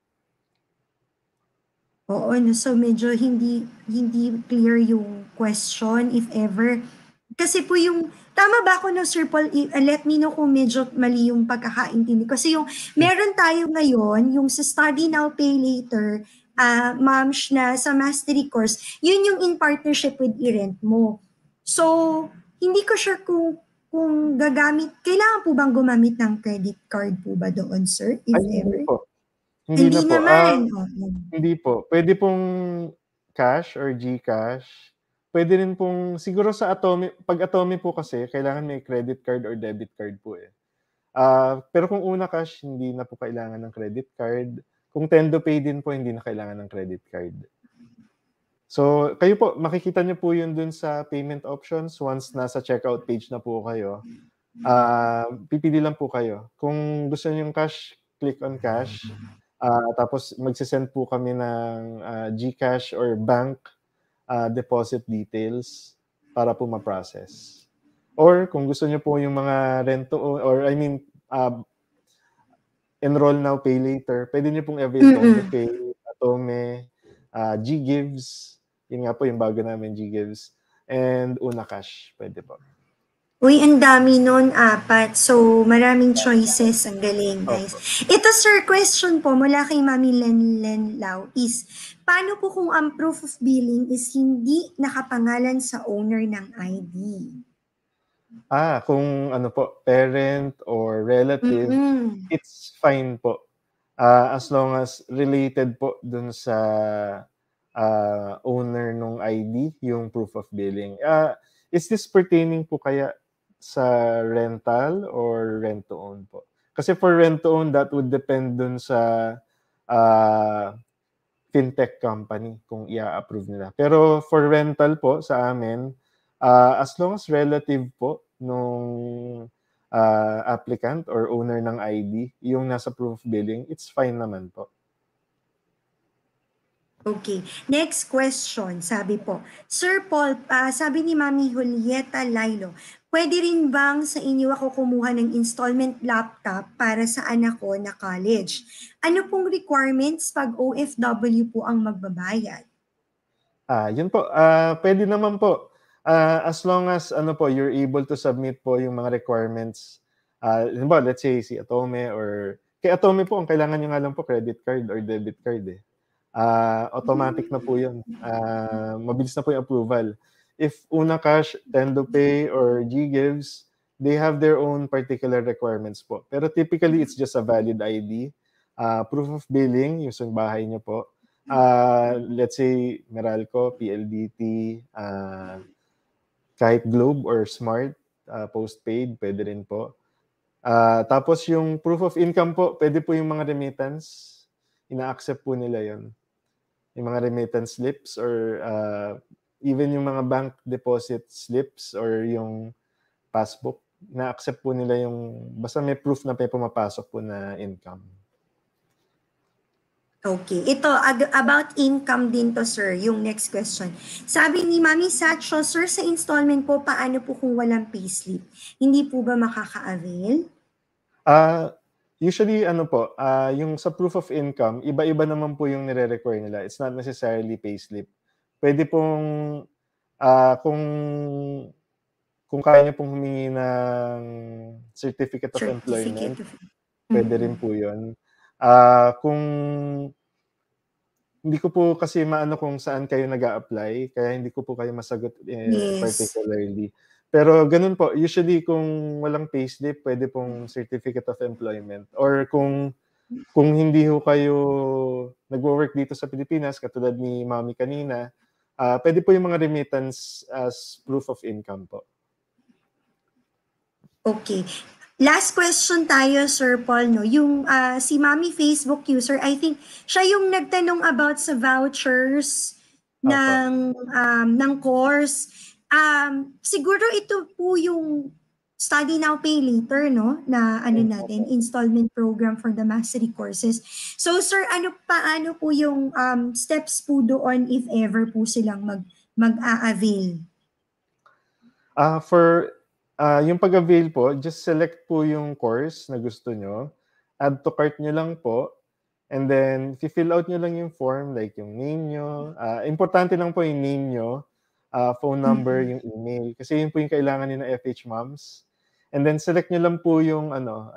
Oo, no, so medyo hindi clear yung question if ever. Kasi po yung, tama ba ako no, Sir Paul? Let me know kung medyo mali yung pagkakaintindi. Kasi yung, meron tayo ngayon, yung sa Study Now, Pay Later, Moms na sa mastery course, yun yung in partnership with e-rent mo. So, hindi ko sure kung gagamit, kailangan po bang gumamit ng credit card po ba doon, sir? If ever? Hindi po. Hindi na po. Naman. Hindi po. Pwede pong cash or GCash. Pwede rin pong, siguro sa Atomy, pag Atomy po kasi, kailangan may credit card or debit card po eh. Pero kung una cash, hindi na po kailangan ng credit card. Kung Tendo Pay din po, hindi na kailangan ng credit card. So, kayo po, makikita nyo po yun dun sa payment options. Once nasa checkout page na po kayo, pipili lang po kayo. Kung gusto nyo yung cash, click on cash. Tapos magsisend po kami ng GCash or bank deposit details para po ma-process. Or kung gusto nyo po yung mga rent-to-own, or enroll now, pay later, pwede nyo pong avail Tendo Pay, Atome, G-Gives, yun nga po yung bago namin, G-Gives, and Una Cash, pwede po. Uy, ang dami nun, 4. So, maraming choices. Ang galing, guys. Ito, sir, question po mula kay Mami Len Lau is, paano po kung ang proof of billing is hindi nakapangalan sa owner ng ID? Kung ano po, parent or relative, it's fine po. As long as related po dun sa owner ng ID, yung proof of billing. Is this pertaining po kaya sa rental or rent-to-own po? Kasi for rent-to-own, that would depend dun sa fintech company kung i-approve nila. Pero for rental po sa amin, as long as relative po nung applicant or owner ng ID, yung nasa proof of billing, it's fine naman po. Okay. Next question, sabi po. Sir Paul, sabi ni Mami Julieta Lailo, pwede rin bang sa inyo ako kumuha ng installment laptop para sa anak ko na college? Ano pong requirements pag OFW po ang magbabayad? Yun po. Pwede naman po. As long as you're able to submit po yung mga requirements. Let's say si Atome or kay Atome po, ang kailangan nyo nga lang po credit card or debit card eh. Automatic na po yun. Mabilis na po yung approval. If Una Cash, Tendo Pay, or G-Gives, they have their own particular requirements po. Pero typically, it's just a valid ID. Proof of billing, yung bahay nyo po. Let's say, Meralco, PLDT, kahit Globe or Smart, postpaid, pwede rin po. Tapos yung proof of income po, pwede po yung mga remittance. Ina-accept po nila yon. Yung mga remittance slips or even yung mga bank deposit slips or yung passbook, na-accept po nila yung, basta may proof na may pumapasok po na income. Okay. Ito, about income din to, sir, yung next question. Sabi ni Mami Satcho, sir, sa installment po, paano po kung walang payslip? Hindi po ba makaka-avail? Usually, yung sa proof of income, iba-iba naman po yung nire-require nila. It's not necessarily payslip. Pwede pong, kung kaya niyo pong humingi ng certificate of employment, pwede rin po yun. Kung hindi ko po kasi maano kung saan kayo nag-a-apply, kaya hindi ko po kayo masagot particularly. Pero ganun po, usually kung walang payslip, pwede pong certificate of employment. Or kung hindi ho kayo nagwo-work dito sa Pilipinas, katulad ni Mami kanina, pwede po yung mga remittance as proof of income po. Okay. Last question tayo, Sir Paul, no? Yung si Mami Facebook user, I think siya yung nagtanong about sa vouchers ng course. Siguro ito po yung Study Now, Pay Later, no? Na natin, installment program for the mastery courses. So, sir, paano po yung steps po doon if ever po silang mag-a-avail? Yung pag-avail po, just select po yung course na gusto nyo. Add to cart nyo lang po. And then, fill out nyo lang yung form, like yung name nyo. Importante lang po yung name nyo, phone number, yung email. Kasi yun po yung kailangan ni na FH Moms. And then, select nyo lang po yung,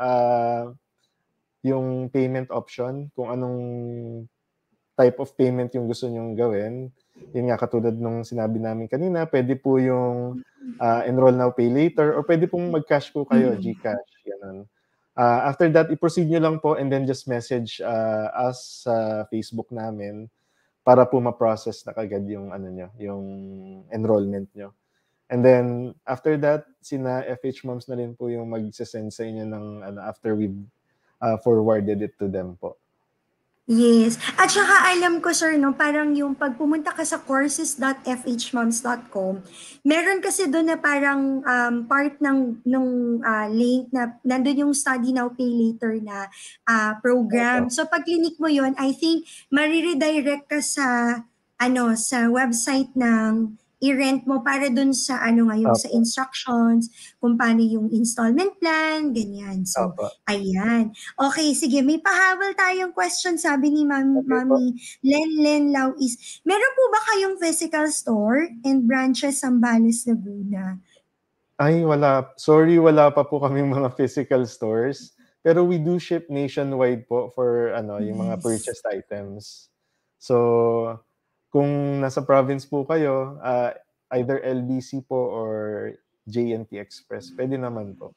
yung payment option, kung anong type of payment yung gusto nyong gawin. Yun nga, katulad nung sinabi namin kanina, pwede po yung enroll now, pay later, or pwede pong mag-cash po kayo, GCash, ganun. After that, i-proceed nyo lang po and then just message us sa Facebook namin para po ma-process na kagad yung, yung enrollment nyo. And then, after that, sina FH Moms na rin po yung mag-send sa inyo ng, after we've forwarded it to them po. Yes. At saka alam ko, sir, no, parang yung pag pumunta ka sa courses.fhmoms.com, meron kasi doon na parang part ng link na nandun yung Study Now, Pay Later na program. So pag clinic mo yon, I think mariredirect ka sa sa website ng i-rent mo para dun sa sa instructions, kung paano yung installment plan, ganyan. So, ayan. Okay, sige, may pahabol tayong question, sabi ni Mami Len Lau is, meron po ba kayong physical store and branches sa Zambales, Laguna? Ay, wala. Sorry, wala pa po kaming mga physical stores. Pero we do ship nationwide po for yung mga purchased items. So, kung nasa province po kayo, either LBC po or JNT Express, pwede naman po.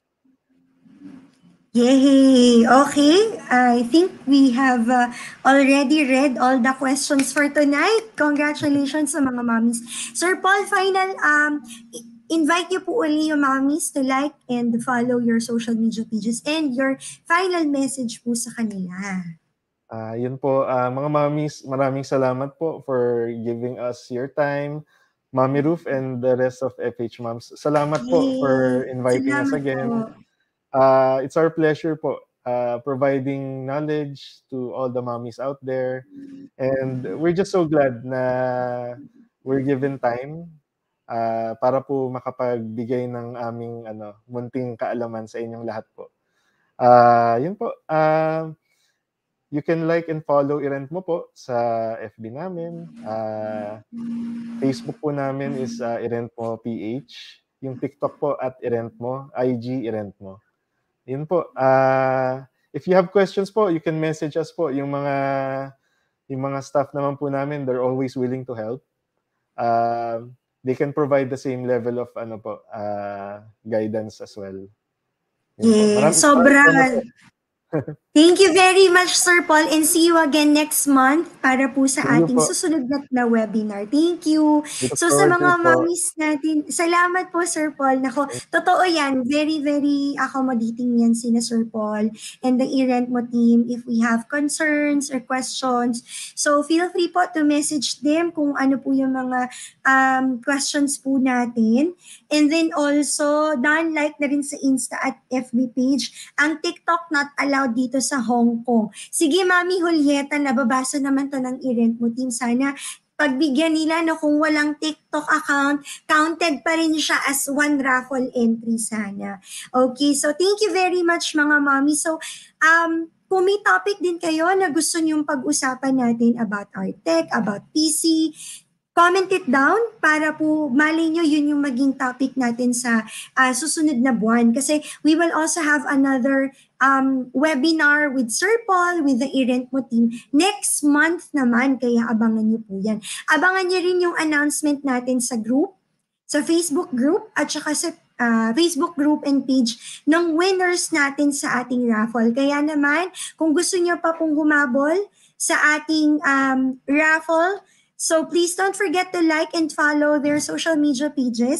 Yay! Okay, I think we have already read all the questions for tonight. Congratulations sa mga mommies. Sir Paul, final, invite niyo po uli yung mommies to like and follow your social media pages and your final message po sa kanila. Yun po, mga mommies, maraming salamat po for giving us your time. Mommy Ruth and the rest of FH Moms, salamat po for inviting us again. It's our pleasure po providing knowledge to all the mommies out there. And we're just so glad na we're given time para po makapagbigay ng aming munting kaalaman sa inyong lahat po. Yun po. You can like and follow I-Rent Mo po sa FB namin. Facebook po namin is I-Rent Mo PH. Yung TikTok po at I-Rent Mo. IG I-Rent Mo. Yun po. If you have questions po, you can message us po. Yung mga staff naman po namin, they're always willing to help. They can provide the same level of guidance as well. Yes, sobrang. Thank you very much, Sir Paul, and see you again next month para po sa ating susunod na webinar. Thank you. So sa mga mommies natin, salamat po, Sir Paul. Nako, totoo yan. Very, very accommodating yan sina Sir Paul and the I-Rent Mo team if we have concerns or questions. So feel free po to message them kung ano po yung mga questions po natin. And then also, like na rin sa Insta at FB page. Ang TikTok not allowed dito sa Hong Kong. Sige, Mami Julieta, nababasa naman to ng I-Rent Mo team. Sana pagbigyan nila no, kung walang TikTok account, counted pa rin siya as one raffle entry sana. Okay, so thank you very much mga Mami. So, kung may topic din kayo na gusto niyong pag-usapan natin about our tech, about PC, comment it down para po malay nyo yun yung maging topic natin sa susunod na buwan. Kasi we will also have another webinar with Sir Paul, with the I-Rent Mo team next month naman. Kaya abangan nyo po yan. Abangan nyo rin yung announcement natin sa group, sa Facebook group, at saka sa Facebook group and page ng winners natin sa ating raffle. Kaya naman, kung gusto nyo pa pong humabol sa ating raffle, so please don't forget to like and follow their social media pages,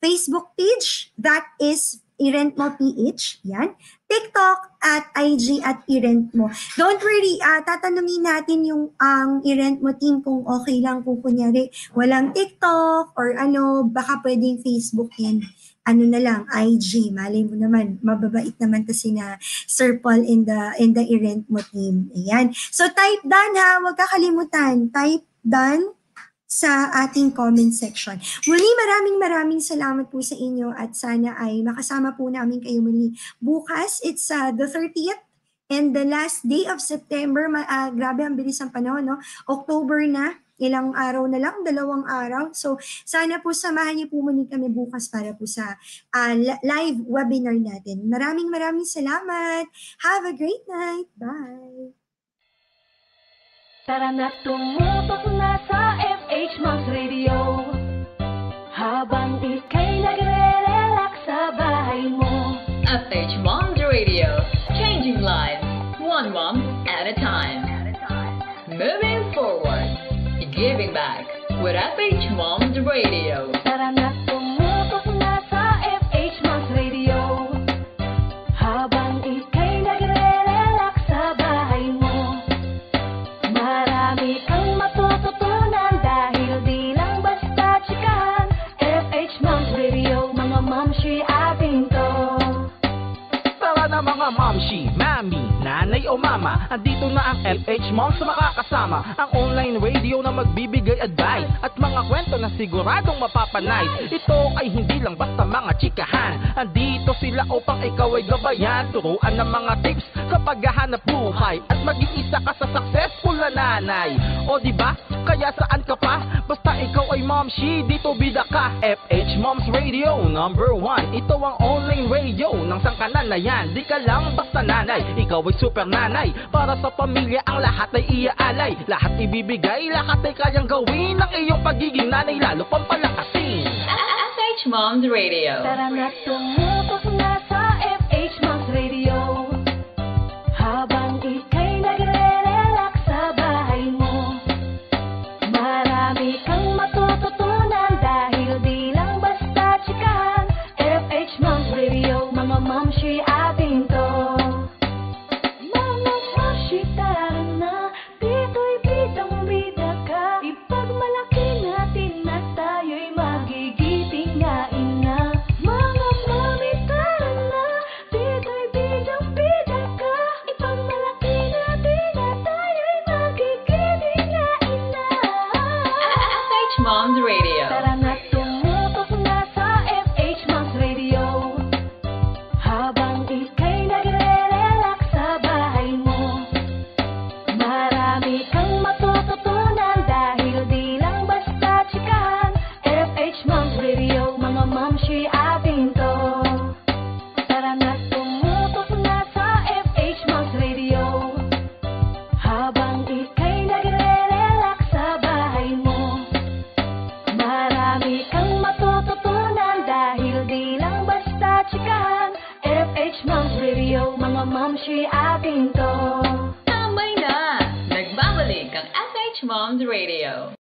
Facebook page, that is i-rent mo PH. Yan. TikTok at IG at i-rent mo. Don't worry, tatanungin natin yung i-rent mo team kung okay lang kung kunyari walang TikTok or ano, baka pwedeng Facebook yan. Ano na lang, IG, malay mo naman, mababait naman kasi na Sir Paul in the i-rent mo team. Ayan. So type done ha, huwag kakalimutan. Type done sa ating comment section. Muli, maraming salamat po sa inyo at sana ay makasama po namin kayo muli. Bukas, it's the 30th and the last day of September. Grabe, ang bilis ang panahon, no? October na. Ilang araw na lang, 2 araw. So, sana po samahan niyo po muli kami bukas para po sa live webinar natin. Maraming salamat. Have a great night. Bye. Tara na tumutok na sa FH Moms Radio. Habang ika'y nagre-relax sa bahay mo. FH Moms Radio. Changing lives, one mom at a time. Moving forward. Giving back with FH Moms Radio. Tara na tumutok na sa FH Moms Radio. Habang ika'y nagre-relax sa bahay mo. Marami kang matututunan dahil di lang basta chikahan. FH Moms Radio, mga mamshi ating to. Tara na mga mamshi, mami, nanay o mama, andito na ang FH Moms na makakasama. Ang online radio na magbibigay advice at mga kwento na siguradong mapapanay. Ito ay hindi lang basta mga chikahan. Andito sila upang ikaw ay gabayan. Turuan ng mga tips sa paghahanap buhay at maging isa ka sa successful na nanay. O diba? Kaya saan ka pa? Basta ikaw ay momshi, dito bida ka. FH Moms Radio, number 1. Ito ang online radio ng sangkanan na yan. Di ka lang basta nanay, ikaw ay super nanay. Para sa pamilya ang lahat ay iaalay. Lahat ibibigay, lahat ay kayang gawin. Ang iyong pagiging nanay lalo pang palakasin. FH Moms Radio. Tara na tumutok na sa FH Moms Radio. Habang ika'y nagre-relax sa bahay mo. Marami kang matututunan dahil di lang basta chikahan. FH Moms Radio, mga mamshi ating to. Mga mamshi, tara na, dito'y bidang-bida ka. Ipagmalaki natin na tayo'y magigiting nga ina. Mga mami, tara na, dito'y bidang-bida ka. Ipagmalaki natin na tayo'y magigiting nga ina. FH Moms Radio. Tara na tumutok na sa FH Moms Radio. Habang ika'y nagre-relax sa bahay mo. Marami kang matututunan dahil di lang basta chikahan. FH Moms Radio, mga mamshi ating to. Tara na tumutok na sa FH Moms Radio. Habang ika'y nagre-relax sa bahay mo. Marami kang matututunan dahil di lang basta chikahan. FH Moms Radio, mga mamshi ating to. Tambay na! Nagbabalik ang FH Moms Radio.